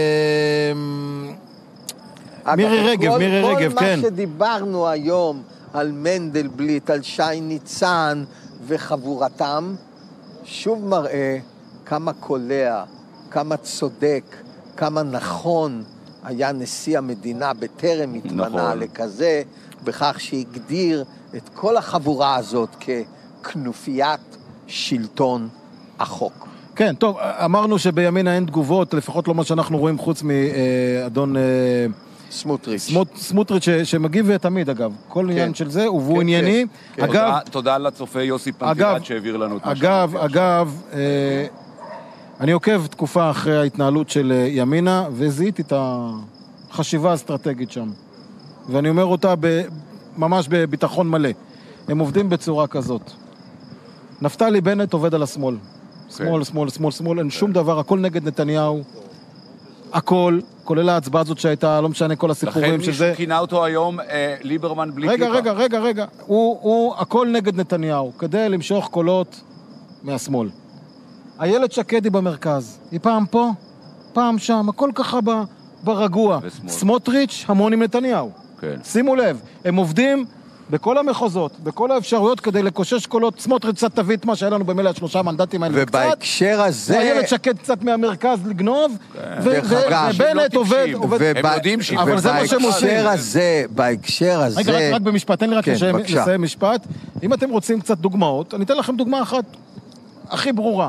מירי רגב, מירי רגב, כן. כל מה שדיברנו היום על מנדלבליט, על שי ניצן וחבורתם, שוב מראה כמה קולע, כמה צודק, כמה נכון היה נשיא המדינה בטרם התמנה לכזה, בכך שהגדיר את כל החבורה הזאת ככנופיית שלטון החוק. כן, טוב, אמרנו שבימינה אין תגובות, לפחות לא מה שאנחנו רואים חוץ מאדון... סמוטריץ'. סמוטריץ' שמגיב תמיד, אגב. כל עניין של זה, והוא ענייני. אגב... תודה לצופה יוסי פנטילד שהעביר לנו את מה אגב, אגב, אני עוקב תקופה אחרי ההתנהלות של ימינה, וזיהיתי את החשיבה האסטרטגית שם. ואני אומר אותה ממש בביטחון מלא. הם עובדים בצורה כזאת. נפתלי בנט עובד על השמאל. שמאל, שמאל, שמאל, שמאל, אין שום דבר, הכל נגד נתניהו. הכל. כולל ההצבעה הזאת שהייתה, לא משנה כל הסיפורים לכן מישהו שזה... כינה אותו היום אה, ליברמן בלי רגע, כיפה. רגע, רגע, רגע. הוא, הוא הכל נגד נתניהו, כדי למשוך קולות מהשמאל. איילת שקד היא במרכז. היא פעם פה, פעם שם, הכל ככה ב, ברגוע. ושמאל. סמוטריץ' המון עם נתניהו. כן. שימו לב, הם עובדים בכל המחוזות, בכל האפשרויות כדי לקושש קולות. סמוטריץ' קצת תביא את מה שהיה לנו במילא השלושה מנדטים האלה קצת. ובהקשר הזה... איילת שקד קצת מהמרכז לגנוב, ו- דרך ו- אגב, ובנט עובד... עובד- הם יודעים שהיא... אבל זה מה שהם עושים. ובהקשר הזה, בהקשר הזה... רגע, רק, רק במשפט, תן לי רק כן, לסיים, בבקשה. לסיים משפט. אם אתם רוצים קצת דוגמאות, אני אתן לכם דוגמה אחת הכי ברורה.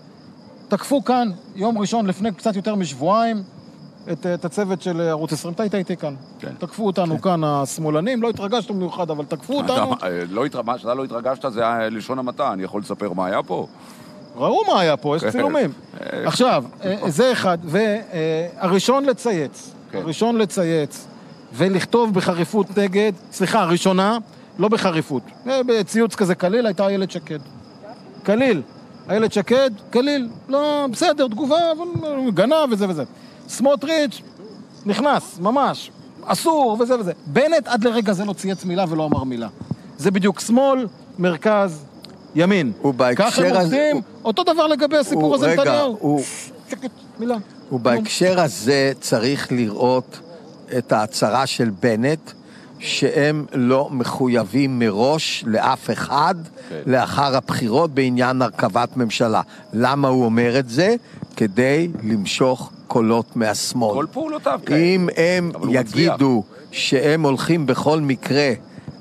תקפו כאן, יום ראשון, לפני קצת יותר משבועיים, את, את הצוות של ערוץ עשרים, אתה היית איתי כאן. כן. תקפו אותנו כן. כאן השמאלנים, לא התרגשנו במיוחד, אבל תקפו אותנו. אתה, לא התר... מה שאתה לא התרגשת זה היה לשון המעטה, אני יכול לספר מה היה פה? ראו מה היה פה, יש צילומים. עכשיו, זה אחד, והראשון לצייץ, הראשון לצייץ, ולכתוב בחריפות נגד, סליחה, הראשונה, לא בחריפות, בציוץ כזה קליל, הייתה איילת שקד. קליל. איילת שקד, קליל, לא, בסדר, תגובה, אבל גנב וזה וזה. סמוטריץ' נכנס, ממש, אסור וזה וזה. בנט עד לרגע זה לא צייץ מילה ולא אמר מילה. זה בדיוק שמאל, מרכז, ימין. ככה הם עובדים, אותו דבר לגבי הסיפור הזה נתניהו. שקט, מילה. ובהקשר הזה צריך לראות את ההצהרה של בנט, שהם לא מחויבים מראש לאף אחד לאחר הבחירות בעניין הרכבת ממשלה. למה הוא אומר את זה? כדי למשוך קולות מהשמאל. כל פעולותיו כאלה. אם הם יגידו שהם הולכים בכל מקרה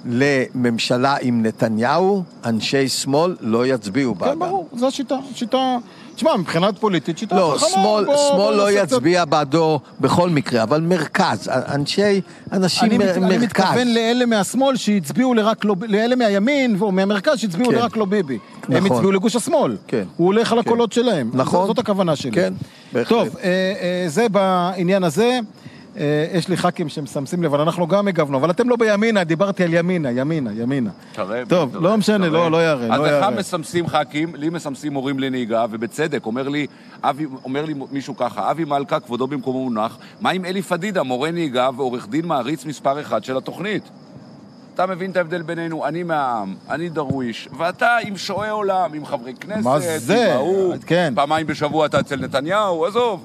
לממשלה עם נתניהו, אנשי שמאל לא יצביעו בעדה. כן, ברור, זו השיטה. שיטה... תשמע, מבחינת פוליטית, שיטה לא, חכמה. שמאל, בוא, שמאל בוא לא נעשה יצביע בעדו בכל מקרה, אבל מרכז, אנשי, אנשים אני, מרכז. אני מתכוון לאלה מהשמאל שהצביעו לרק לא, לאלה מהימין או מהמרכז שהצביעו כן. לרק לא ביבי. נכון. הם הצביעו לגוש השמאל. כן. הוא הולך על כן. הקולות שלהם. נכון. זאת הכוונה שלי. כן, בהחלט. טוב, אה, אה, זה בעניין הזה. אה, יש לי ח"כים שמסמסים לב, אבל אנחנו גם הגבנו, אבל אתם לא בימינה, דיברתי על ימינה, ימינה, ימינה. תראה, טוב, תראה, לא משנה, תראה. לא, לא יראה, אז לא לך יראה. מסמסים ח"כים, לי מסמסים מורים לנהיגה, ובצדק, אומר לי, אבי, אומר לי מישהו ככה, אבי מלכה, כבודו במקומו מונח, מה עם אלי פדידה, מורה נהיגה ועורך דין מעריץ מספר אחד של התוכנית? אתה מבין את ההבדל בינינו, אני מהעם, אני דרוויש, ואתה עם שועי עולם, עם חברי כנסת, מה זה? עם ההוא, כן. פעמיים בשבוע אתה אצל נתניהו, עזוב.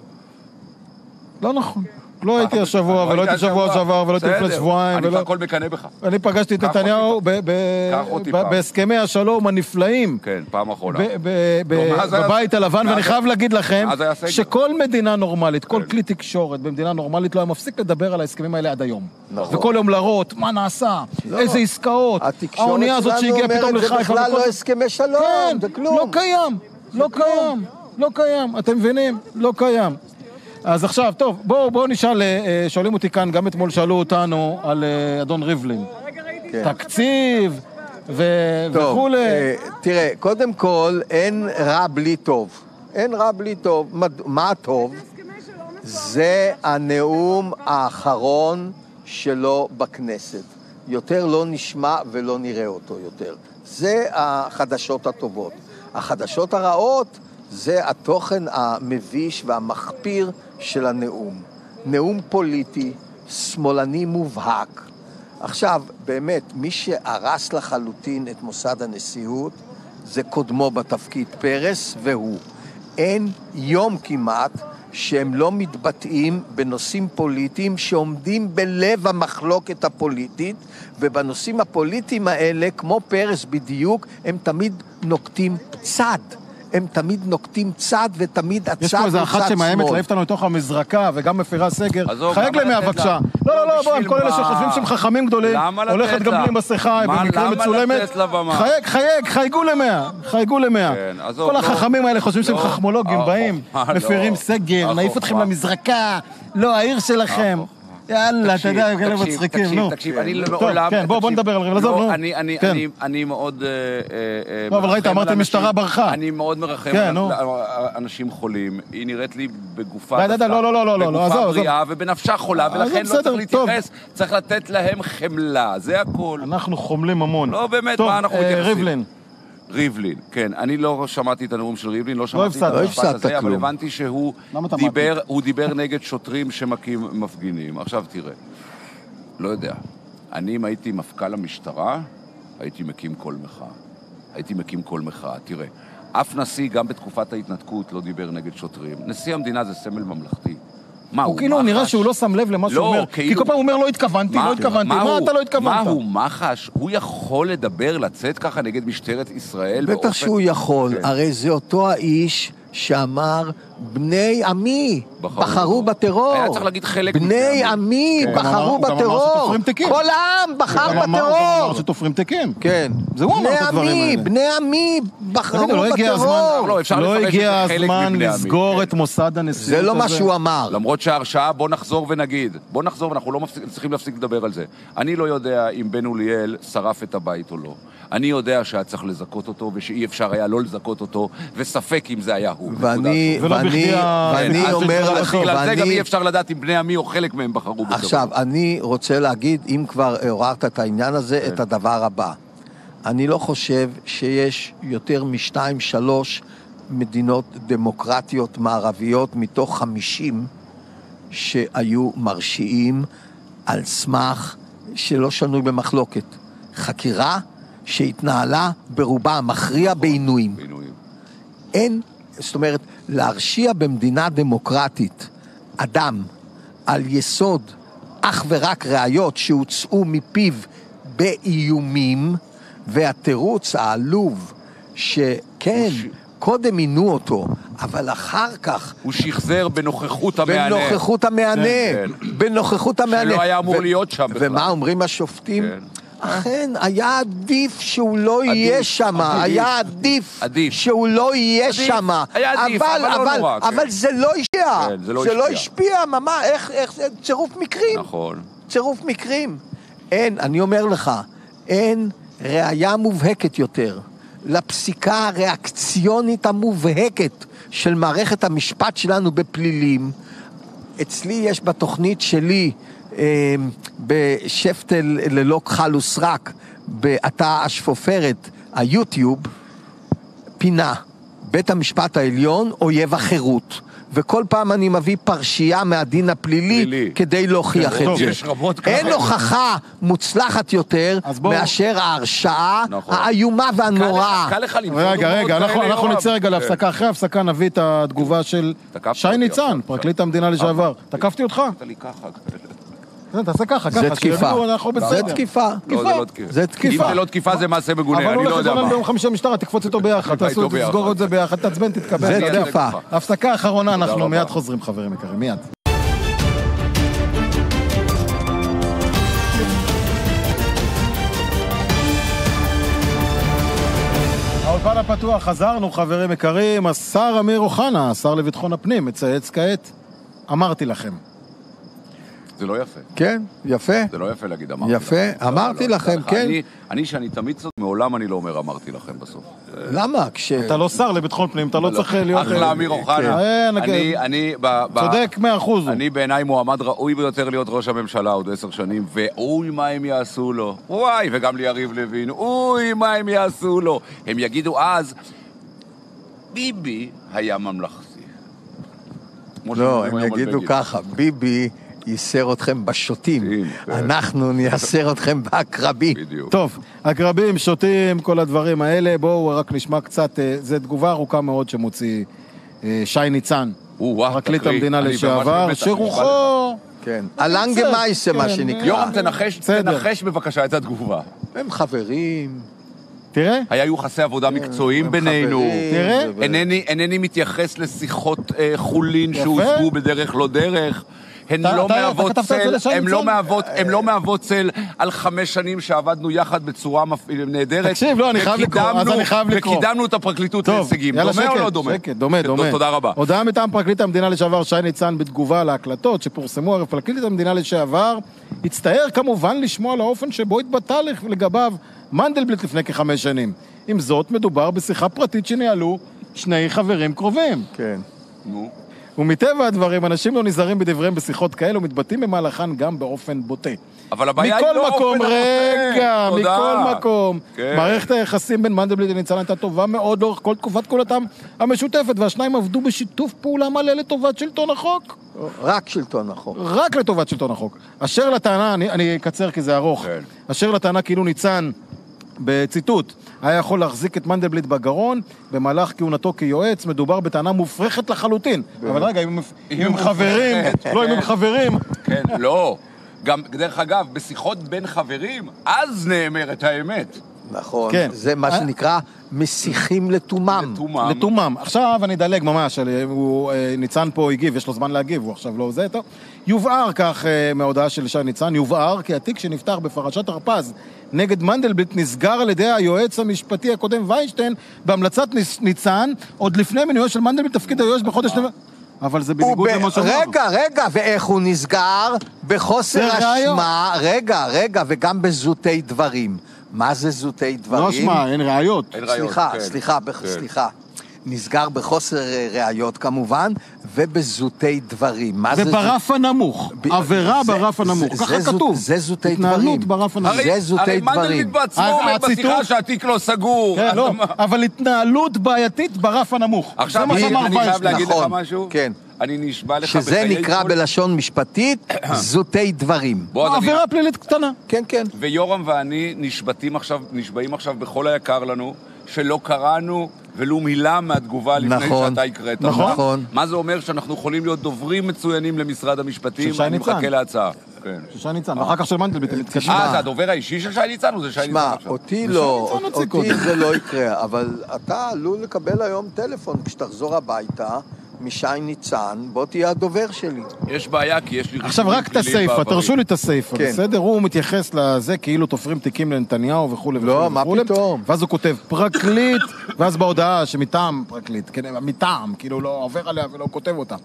לא נכון. לא הייתי השבוע, ולא הייתי שבוע שעבר, ולא הייתי לפני שבועיים. אני ולא- הכל מקנה בך. אני פגשתי את קח אותי נתניהו פעם. ב- ב- קח אותי ב- פעם. בהסכמי השלום הנפלאים. כן, פעם אחרונה. ב- ב- ב- לא, מאז היה- בבית הלבן, מאז ואני היה- חייב להגיד לכם מאז היה סגר. שכל מדינה נורמלית, כל כן. כלי תקשורת במדינה נורמלית לא היה מפסיק לדבר על ההסכמים האלה עד היום. נכון. וכל יום להראות מה נעשה, לא. איזה עסקאות, התקשורת האונייה הזאת שלנו שהגיעה פתאום אומרת, זה לחיפה. בכלל וכל- לא הסכמי שלום, כן, זה כלום. לא קיים, לא קיים, לא קיים, אתם מבינים? לא קיים. אז עכשיו, טוב, בואו בואו נשאל, אה, שואלים אותי כאן, גם אתמול שאלו אותנו על אה, אדון ריבלין. כן. תקציב ו- טוב, וכולי. אה, תראה, קודם כל, אין רע בלי טוב. אין רע בלי טוב. מה, מה הטוב? זה הנאום האחרון שלו בכנסת. יותר לא נשמע ולא נראה אותו יותר. זה החדשות הטובות. החדשות הרעות זה התוכן המביש והמחפיר של הנאום. נאום פוליטי, שמאלני מובהק. עכשיו, באמת, מי שהרס לחלוטין את מוסד הנשיאות זה קודמו בתפקיד פרס והוא. אין יום כמעט שהם לא מתבטאים בנושאים פוליטיים שעומדים בלב המחלוקת הפוליטית, ובנושאים הפוליטיים האלה, כמו פרס בדיוק, הם תמיד נוקטים צד. הם תמיד נוקטים צד, ותמיד הצד הוא צד שמאל. יש פה איזה אחת שמאיימת להעיף אותנו לתוך המזרקה, וגם מפירה סגר. עזוב, חייג למה למאה לתת בבקשה. לה? לא, לא, לא, בוא, עם בשביל כל אלה מה? שחושבים שהם חכמים גדולים, למה לתת הולכת גם לה? בלי מסכה, מה, במקרה למה מצולמת. לתת לה במה? חייג, חייג, חייגו למאה, חייגו למאה. כן, עזוב, כל לא. החכמים האלה חושבים שהם לא. חכמולוגים, אה, באים, אה, לא. מפירים סגר, אה, נעיף אתכם אה. למזרקה, לא, העיר שלכם. יאללה, אתה יודע, הם כאלה תקשיב, מצחיקים, תקשיב, נו. תקשיב, אני טוב, לעולם... כן, בוא, בוא תקשיב, נדבר על ריב, עזוב, לא, נו. אני- אני- כן. אני- אני מאוד... אה, אה, לא, אבל ראית, מרחם אמרתם על משטרה אנשים- ברחה. אני מאוד מרחם כן, על נו. על אנשים חולים. היא נראית לי בגופה... די, די, די, לא, לא, לא, לא, לא, בגופה עזוב, עזוב. בריאה ובנפשה חולה, עזוב, ולכן לא בסדר, צריך טוב. להתייחס, צריך לתת להם חמלה, זה הכל. אנחנו חומלים המון. לא, באמת, טוב, מה אנחנו אה, מתייחסים? ריבלין, ריבלין, כן. אני לא שמעתי את הנאום של ריבלין, לא שמעתי את הפסדת. המשפט לא הזה, הפסדת אבל כלום. הבנתי שהוא למה אתה דיבר, הוא דיבר נגד שוטרים שמכים מפגינים. עכשיו תראה, לא יודע, אני אם הייתי מפכ"ל המשטרה, הייתי מקים כל מחאה. הייתי מקים כל מחאה. תראה, אף נשיא, גם בתקופת ההתנתקות, לא דיבר נגד שוטרים. נשיא המדינה זה סמל ממלכתי. מה, הוא כאילו נראה שהוא לא שם לב למה שהוא אומר, כי כל פעם הוא אומר לא התכוונתי, לא התכוונתי, מה אתה לא התכוונת? מה הוא, מחש? הוא יכול לדבר, לצאת ככה נגד משטרת ישראל? בטח שהוא יכול, הרי זה אותו האיש שאמר, בני עמי בחרו בטרור. היה צריך להגיד חלק בני עמי בחרו בטרור. כל העם בחר בטרור. הוא אמר שתופרים תיקים. כן. זה הוא אמר את הדברים האלה. בני עמי בחרו לא הגיע בטרור. הזמן, לא הגיע הזמן לסגור את מוסד הנשיאות. זה לא מה שהוא אמר. למרות שההרשעה, בוא נחזור ונגיד. בוא נחזור, ואנחנו לא צריכים להפסיק לדבר על זה. אני לא יודע אם בן אוליאל שרף את הבית או לא. אני יודע שהיה צריך לזכות אותו, ושאי אפשר היה לא לזכות אותו, וספק אם זה היה הוא. ואני, ואני, ואני אומר לך, בגלל זה גם אי אפשר לדעת אם בני עמי או חלק מהם בחרו בטרור. עכשיו, אני רוצה להגיד, אם כבר עוררת את העניין הזה, את הדבר הבא. אני לא חושב שיש יותר משתיים, שלוש מדינות דמוקרטיות מערביות מתוך חמישים שהיו מרשיעים על סמך שלא שנוי במחלוקת. חקירה שהתנהלה ברובה המכריע בעינויים. אין, זאת אומרת, להרשיע במדינה דמוקרטית אדם על יסוד אך ורק ראיות שהוצאו מפיו באיומים, והתירוץ העלוב שכן, קודם עינו אותו, אבל אחר כך... הוא שחזר בנוכחות המענה. בנוכחות המענה. בנוכחות המענה. שלא היה אמור להיות שם בכלל. ומה אומרים השופטים? אכן, היה עדיף שהוא לא יהיה שם, היה עדיף שהוא לא יהיה שם, אבל זה לא השפיע, זה לא השפיע, ממש, איך זה צירוף מקרים, נכון. צירוף מקרים. אין, אני אומר לך, אין ראיה מובהקת יותר לפסיקה הריאקציונית המובהקת של מערכת המשפט שלנו בפלילים. אצלי יש בתוכנית שלי, בשפטל ללא כחל וסרק, באתר השפופרת, היוטיוב, פינה, בית המשפט העליון, אויב החירות. וכל פעם אני מביא פרשייה מהדין הפלילי פלילי. כדי להוכיח את זה. אין הוכחה מוצלחת יותר מאשר ההרשעה האיומה והנוראה. רגע, רגע, אנחנו נצא רגע להפסקה. אחרי ההפסקה נביא את התגובה של שי ניצן, פרקליט המדינה לשעבר. תקפתי אותך? תעשה ככה, ככה. זה תקיפה. זה תקיפה. זה תקיפה. אם זה לא תקיפה זה מעשה מגונה, אני לא יודע מה. אבל הוא הולך ביום חמישי המשטרה, תקפוץ איתו ביחד, תעשו את זה, תסגור את זה ביחד, תעצבן, תתקבל. זה תקיפה. הפסקה האחרונה, אנחנו מיד חוזרים, חברים יקרים, מיד. האולפן הפתוח, חזרנו, חברים יקרים. השר אמיר אוחנה, השר לביטחון הפנים, מצייץ כעת, אמרתי לכם. זה לא יפה. כן, יפה. זה לא יפה להגיד אמרתי לכם. יפה, אמרתי לכם, כן. אני, שאני תמיד צודק, מעולם אני לא אומר אמרתי לכם בסוף. למה? כש... אתה לא שר לביטחון פנים, אתה לא צריך להיות... אחלה אמיר אוחנה. אני... צודק מאה אחוז. אני בעיניי מועמד ראוי ביותר להיות ראש הממשלה עוד עשר שנים, ואוי מה הם יעשו לו. וואי, וגם ליריב לוין, אוי מה הם יעשו לו. הם יגידו אז, ביבי היה ממלכתי. לא, הם יגידו ככה, ביבי... ייסר אתכם בשוטים, אנחנו נייסר אתכם בעקרבים. טוב, עקרבים, שוטים, כל הדברים האלה, בואו רק נשמע קצת, זו תגובה ארוכה מאוד שמוציא שי ניצן, פרקליט המדינה לשעבר, שרוחו... כן, הלנגמייסה מה שנקרא. יורם, תנחש בבקשה את התגובה. הם חברים... תראה. היו יחסי עבודה מקצועיים בינינו. תראה. אינני מתייחס לשיחות חולין שהושגו בדרך לא דרך. הן לא מהוות צל, הן לא מהוות, הן לא מהוות צל על חמש שנים שעבדנו יחד בצורה נהדרת. תקשיב, לא, אני חייב לקרוא, אז אני חייב לקרוא. וקידמנו את הפרקליטות להישגים. דומה או לא דומה? שקט, דומה, דומה. תודה רבה. הודעה מטעם פרקליט המדינה לשעבר שי ניצן בתגובה להקלטות שפורסמו ערב פרקליט המדינה לשעבר, הצטער כמובן לשמוע על האופן שבו התבטא לגביו מנדלבליט לפני כחמש שנים. עם זאת, מדובר בשיחה פרטית שניהלו שני חברים קרובים. כן. נו. ומטבע הדברים, אנשים לא נזהרים בדבריהם בשיחות כאלה, ומתבטאים במהלכן גם באופן בוטה. אבל הבעיה היא מכל לא מקום, אופן רגע, הבוטה. תודה. מכל מקום. כן. מערכת היחסים בין מנדלבליט לניצן הייתה טובה מאוד לאורך כל תקופת כהונתם המשותפת, והשניים עבדו בשיתוף פעולה מלא לטובת שלטון החוק. רק שלטון החוק. רק לטובת שלטון החוק. אשר לטענה, אני, אני אקצר כי זה ארוך, כן. אשר לטענה כאילו ניצן, בציטוט, היה יכול להחזיק את מנדלבליט בגרון במהלך כהונתו כיועץ, מדובר בטענה מופרכת לחלוטין. אבל רגע, אם הם חברים, לא, אם הם חברים. כן, לא. גם, דרך אגב, בשיחות בין חברים, אז נאמרת האמת. נכון. כן. זה מה שנקרא משיחים לתומם. לתומם. לתומם. עכשיו אני אדלג ממש, הוא, ניצן פה הגיב, יש לו זמן להגיב, הוא עכשיו לא זה, טוב. יובהר כך מההודעה של שי ניצן, יובהר כי התיק שנפתח בפרשת הרפז נגד מנדלבליט נסגר על ידי היועץ המשפטי הקודם ויינשטיין בהמלצת ניצן, עוד לפני מינויו של מנדלבליט תפקיד היועץ בחודש... אבל זה בניגוד למה שאמרנו. רגע, רגע, ואיך הוא נסגר? בחוסר אשמה, רגע, רגע, וגם בזוטי דברים. מה זה זוטי דברים? לא אשמה, אין ראיות. אין ראיות, סליחה, כן. סליחה, כן. סליחה. נסגר בחוסר ראיות כמובן, ובזוטי דברים. מה זה וברף הנמוך. ב- עבירה זה- ברף הנמוך. זה- ככה זה כתוב. זו- זה זוטי דברים. התנהלות ברף הנמוך. זה זוטי הרי דברים. מנדלבליט בעצמו ה- אומר הציטוט- בשיחה שהתיק לא סגור. כן, אז לא, מה? אבל התנהלות בעייתית ברף הנמוך. עכשיו, זה מה אני שאמר אני חייב ויינשטיין. להגיד נכון, לך משהו? כן. אני נשבע לך שזה בחיי נקרא כל- בלשון משפטית זוטי דברים. בוא, אז אני- עבירה פלילית קטנה. כן, כן. ויורם ואני נשבטים עכשיו, נשבעים עכשיו בכל היקר לנו, שלא קראנו ולו מילה מהתגובה לפני נכון, שאתה הקראת. נכון. נכון. מה זה אומר? שאנחנו יכולים להיות דוברים מצוינים למשרד המשפטים, של שי אני ניצן. מחכה להצעה. כן. של שי ניצן, ואחר כך של מנדלבליט. הם מתקשרים. אה, זה הדובר האישי של שי ניצן או זה שי ניצן שמע, עכשיו? אותי לא, ניצן הוציא אותי קודם. זה לא יקרה, אבל אתה עלול לקבל היום טלפון כשתחזור הביתה משי ניצן, בוא תהיה הדובר שלי. יש בעיה כי יש לי... עכשיו רישומים רק את פליליים הסייפה, בעברי. תרשו לי את הסייפה, כן. בסדר? הוא מתייחס לזה כאילו תופרים תיקים לנתניהו וכו' וכו'. לא, מה וכו'. פתאום? ואז הוא כותב פרקליט, ואז בהודעה שמטעם פרקליט, כן, מטעם, כאילו לא עובר עליה ולא כותב אותה.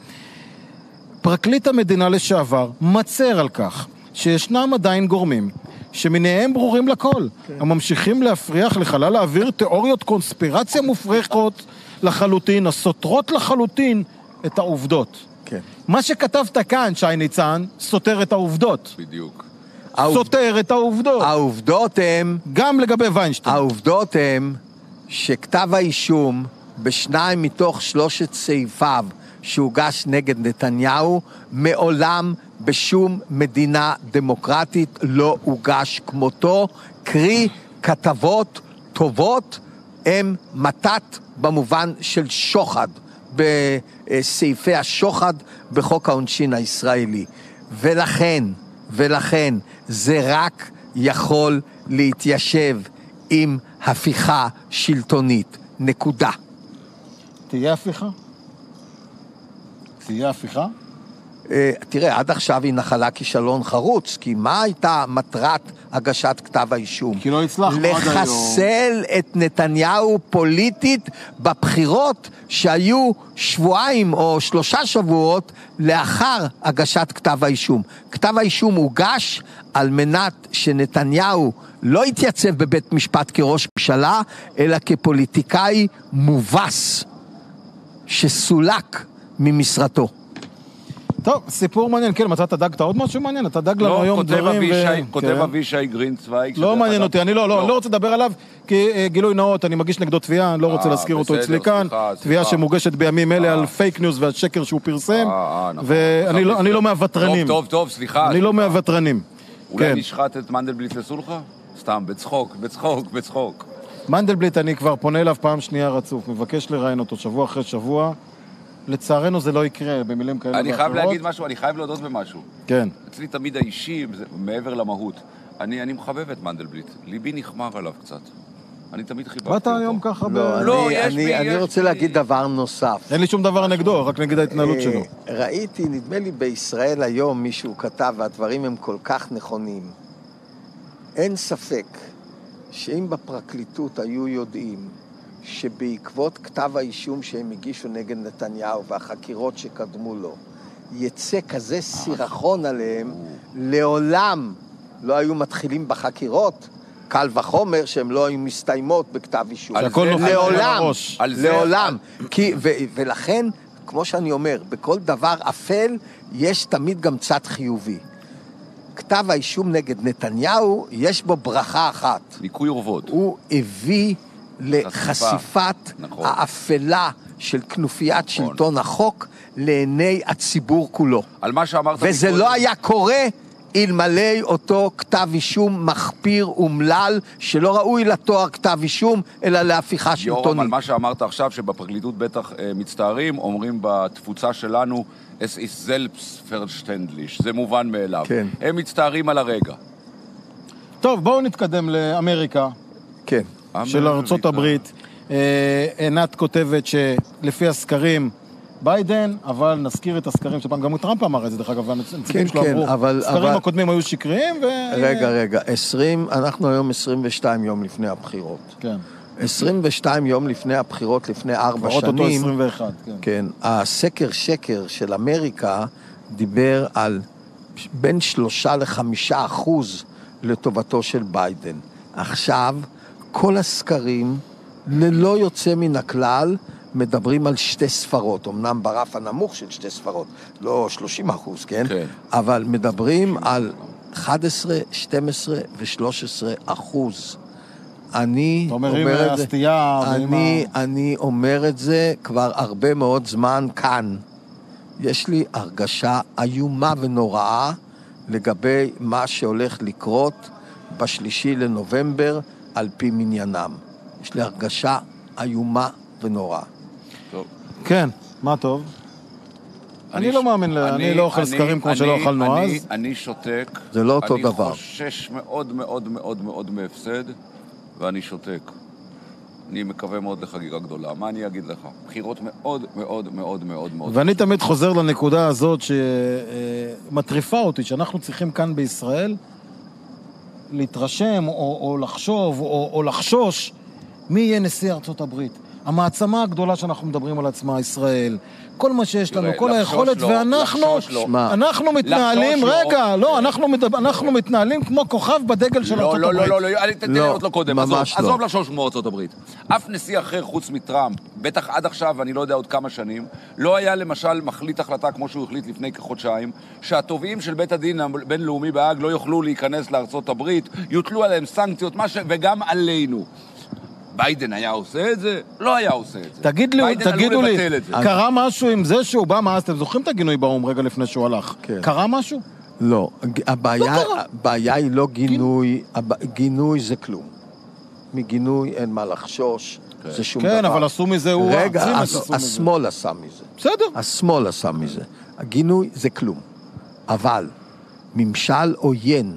פרקליט המדינה לשעבר מצר על כך שישנם עדיין גורמים שמניהם ברורים לכל, הממשיכים להפריח לחלל האוויר תיאוריות קונספירציה מופרכות לחלוטין, הסותרות לחלוטין את העובדות. כן. מה שכתבת כאן, שי ניצן, סותר את העובדות. בדיוק. העוב- סותר את העובדות. העובדות הן, גם לגבי ויינשטיין. העובדות הן שכתב האישום בשניים מתוך שלושת סעיפיו שהוגש נגד נתניהו, מעולם בשום מדינה דמוקרטית לא הוגש כמותו, קרי כתבות טובות הם מתת במובן של שוחד, בסעיפי השוחד בחוק העונשין הישראלי. ולכן, ולכן זה רק יכול להתיישב עם הפיכה שלטונית. נקודה. תהיה הפיכה? תהיה הפיכה? אה, תראה, עד עכשיו היא נחלה כישלון חרוץ, כי מה הייתה מטרת הגשת כתב האישום? כי לא הצלחנו עד היום. לחסל את נתניהו פוליטית בבחירות שהיו שבועיים או שלושה שבועות לאחר הגשת כתב האישום. כתב האישום הוגש על מנת שנתניהו לא יתייצב בבית משפט כראש ממשלה, אלא כפוליטיקאי מובס שסולק ממשרתו. טוב, סיפור מעניין. כן, מצאת דגת עוד משהו מעניין? אתה דג לנו לא, היום כותב דברים אבישי, ו- כותב כן. אבישי גרינצוויג. לא מעניין אותי, אני לא, לא, לא רוצה לדבר עליו, כי אה, גילוי נאות, אני מגיש נגדו תביעה, אני לא רוצה אה, להזכיר אותו בסדר, אצלי כאן, סליחה, תביעה סליחה. שמוגשת בימים אלה אה. על פייק ניוז ועל שקר שהוא פרסם, אה, אה, נכון. ואני לא, אני לא מהוותרנים. טוב, טוב, טוב, סליחה. אני לא סליחה. מהוותרנים. אולי כן. נשחט את מנדלבליט לסולחה? סתם, בצחוק, בצחוק, בצחוק. מנדלבליט, אני כבר פונה אליו פעם שנייה רצוף, מבקש לראיין אותו שבוע אחרי שבוע. לצערנו זה לא יקרה, במילים כאלה אני ואחרות. חייב להגיד משהו, אני חייב להודות במשהו. כן. אצלי תמיד האישי, זה מעבר למהות. אני, אני מחבב את מנדלבליט. ליבי נחמר עליו קצת. אני תמיד חיבבתי אותו. באת היום ככה ב... לא, לא, אני, יש אני, בי, אני יש רוצה בי. להגיד דבר נוסף. אין לי שום דבר נגדו, רק נגד ההתנהלות אה, שלו. ראיתי, נדמה לי בישראל היום מישהו כתב, והדברים הם כל כך נכונים. אין ספק שאם בפרקליטות היו יודעים שבעקבות כתב האישום שהם הגישו נגד נתניהו והחקירות שקדמו לו, יצא כזה סירחון עליהם, לעולם לא היו מתחילים בחקירות, קל וחומר שהם לא היו מסתיימות בכתב אישום. על הכל זה- נופל על לעולם, הראש. על זה- לעולם. כי, ו, ולכן כמו שאני אומר, בכל דבר אפל יש תמיד גם צד חיובי. כתב האישום נגד נתניהו, יש בו ברכה אחת. ניקוי אורוות. הוא הביא לחשיפת נכון. האפלה של כנופיית נכון. שלטון החוק לעיני הציבור כולו. על מה שאמרת... וזה מקודם... לא היה קורה אלמלא אותו כתב אישום מחפיר ומלל, שלא ראוי לתואר כתב אישום, אלא להפיכה שלטונית. יורם, על מה שאמרת עכשיו, שבפרקליטות בטח אה, מצטערים, אומרים בתפוצה שלנו, es ist selbstverständlich, זה מובן מאליו. כן. הם מצטערים על הרגע. טוב, בואו נתקדם לאמריקה. כן. של ארצות הברית. אה, עינת כותבת שלפי הסקרים, ביידן, אבל נזכיר את הסקרים שפעם, גם טראמפ אמר את זה, דרך אגב, הנציגים כן, שלו כן, אמרו, אבל- הסקרים אבל- הקודמים היו שקריים, ו... רגע, רגע, עשרים, אנחנו היום עשרים ושתיים יום לפני הבחירות. כן. עשרים ושתיים יום לפני הבחירות, לפני ארבע כבר אותו שנים, עשרים ואחת, כן. כן, הסקר שקר של אמריקה דיבר על בין שלושה לחמישה אחוז לטובתו של ביידן. עכשיו, כל הסקרים, ללא יוצא מן הכלל, מדברים על שתי ספרות, אמנם ברף הנמוך של שתי ספרות, לא שלושים אחוז, כן? כן. אבל מדברים על אחד עשרה, שתים עשרה ו-שלוש עשרה אחוז. אני אתה אומר, עם אומר את זה, הסטייה ועם אני, אני אומר את זה כבר הרבה מאוד זמן כאן. יש לי הרגשה איומה ונוראה לגבי מה שהולך לקרות בשלישי לנובמבר על פי מניינם. יש לי הרגשה איומה ונוראה. טוב. כן, מה טוב? אני לא מאמין, אני לא אוכל סקרים כמו שלא אכלנו אני- אז. אני שותק. זה לא אותו דבר. אני חושש מאוד מאוד מאוד מאוד מהפסד, ואני שותק. אני מקווה מאוד לחגיגה גדולה. מה אני אגיד לך? בחירות מאוד מאוד מאוד מאוד מאוד. ואני תמיד חוזר לנקודה הזאת שמטריפה אותי, שאנחנו צריכים כאן בישראל להתרשם או, או לחשוב או, או לחשוש מי יהיה נשיא ארצות הברית. המעצמה הגדולה שאנחנו מדברים על עצמה, ישראל, כל מה שיש לנו, תראה, כל לחשוש היכולת, לו, ואנחנו לחשוש לו. שמע, אנחנו מתנהלים, לחשוש לו. רגע, לא, אנחנו, מדבר, אנחנו מתנהלים כמו כוכב בדגל של לא, ארצות לא, הברית. לא, לא, לא, אל תתן לא, לענות לו קודם, עזוב, ממש לא. עזוב לחשוש כמו ארצות הברית. אף נשיא אחר חוץ מטראמפ, בטח עד עכשיו, ואני לא יודע עוד כמה שנים, לא היה למשל מחליט החלטה כמו שהוא החליט לפני כחודשיים, שהתובעים של בית הדין הבינלאומי בהאג לא יוכלו להיכנס לארצות הברית, יוטלו עליהם סנקציות, מה ש... וגם עלינו. ביידן היה עושה את זה? לא היה עושה את זה. תגיד לי, ביידן תגידו עלול לי, לבטל את זה. קרה משהו עם זה שהוא בא מאז, אתם זוכרים את הגינוי באום רגע לפני שהוא הלך? כן. קרה משהו? לא, הבעיה, לא קרה. הבעיה היא לא גינוי, הב- גינוי זה כלום. מגינוי אין מה לחשוש, זה שום דבר. כן, אבל עשו מזה, הוא... רגע, האחים הס- עשו מזה. השמאל עשה מזה. בסדר. השמאל עשה מזה. הגינוי זה כלום. אבל ממשל עוין,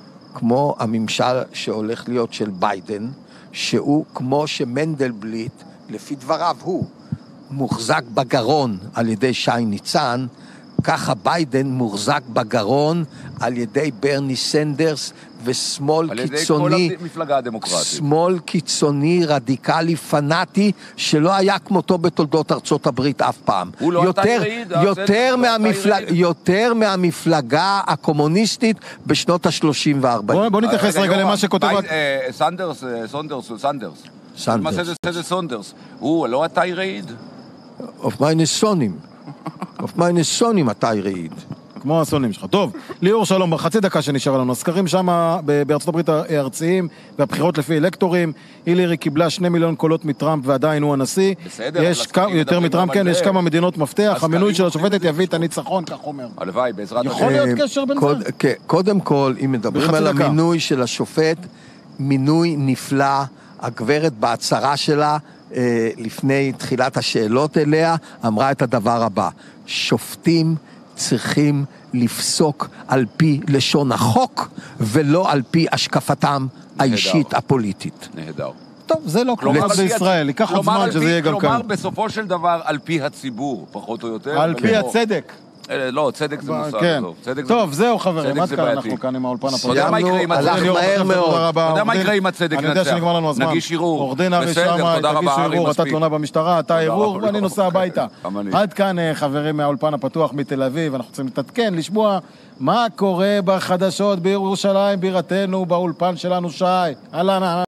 כמו הממשל שהולך להיות של ביידן, שהוא כמו שמנדלבליט, לפי דבריו הוא, מוחזק בגרון על ידי שי ניצן, ככה ביידן מוחזק בגרון על ידי ברני סנדרס ושמאל על ידי קיצוני, כל המפלגה הדמוקרטית. שמאל קיצוני, רדיקלי, פנאטי, שלא היה כמותו בתולדות ארצות הברית אף פעם. הוא לא יותר, אתה יריד, יותר, זה- זה מהמפלג, אתה יריד. יותר מהמפלגה הקומוניסטית בשנות ה-שלושים וה-ארבעים. בוא, בוא נתייחס רגע יורם, למה שכותב... בייד- אה, סנדרס, אה, סונדרס, סנדרס. סנדרס. מה זה זה סונדרס? הוא לא הטיירעיד? auf meine Sonnen. auf meine Sonnen אתה יריד. כמו הסונים שלך. טוב, ליאור שלום, בחצי דקה שנשאר לנו. הסקרים שם בארצות הברית הארציים, והבחירות לפי אלקטורים, הילרי קיבלה שני מיליון קולות מטראמפ ועדיין הוא הנשיא. בסדר, אבל יש הסקרים כמה- יותר מדברים מטראמפ, גם על כן, יש זה. כמה מדינות מפתח. הסקרים המינוי של אומרים השופטת את זה יביא את בצורה. הניצחון, כך אומר. הלוואי, בעזרת יכול להיות אה, קשר בין קוד- זה? כן, קודם כל, אם מדברים בחצי על דקה. המינוי של השופט, מינוי נפלא, הגברת בהצהרה שלה, אה, לפני תחילת השאלות אליה, אמרה את הדבר הבא, שופטים צריכים לפסוק על פי לשון החוק, ולא על פי השקפתם האישית הפוליטית. נהדר. טוב, זה לא כמו כלומר, אז על פי בישראל, הצ- ייקח עוד כלומר, זמן על שזה פי- יהיה גם כאן. כלומר, בסופו של דבר, על פי הציבור, פחות או יותר. על פי ולא- הצדק. אה, לא, צדק זה מושג, כן. עזוב. צדק זה- טוב, זהו חברים, צדק עד זה כאן בעייתי. אנחנו כאן עם האולפן אתה יודע מה יקרה עם סיימנו, הצדק? הלך מהר מאוד. אתה יודע מה יקרה עם הצדק אני יודע ינצח? שנגמר לנו הזמן. נגיש ערעור. עורך דין ארי בסדר, שמאי, תודה תגיש רבה, ארי, ערעור, אתה מספיק. תלונה במשטרה, אתה ערעור, לא, ואני לא. נוסע הביתה. גם אני. עד כאן אה, חברים מהאולפן הפתוח מתל אביב, אנחנו רוצים להתעדכן, לשמוע מה קורה בחדשות בירושלים, בירתנו, באולפן שלנו שי. אהלן, אהלן.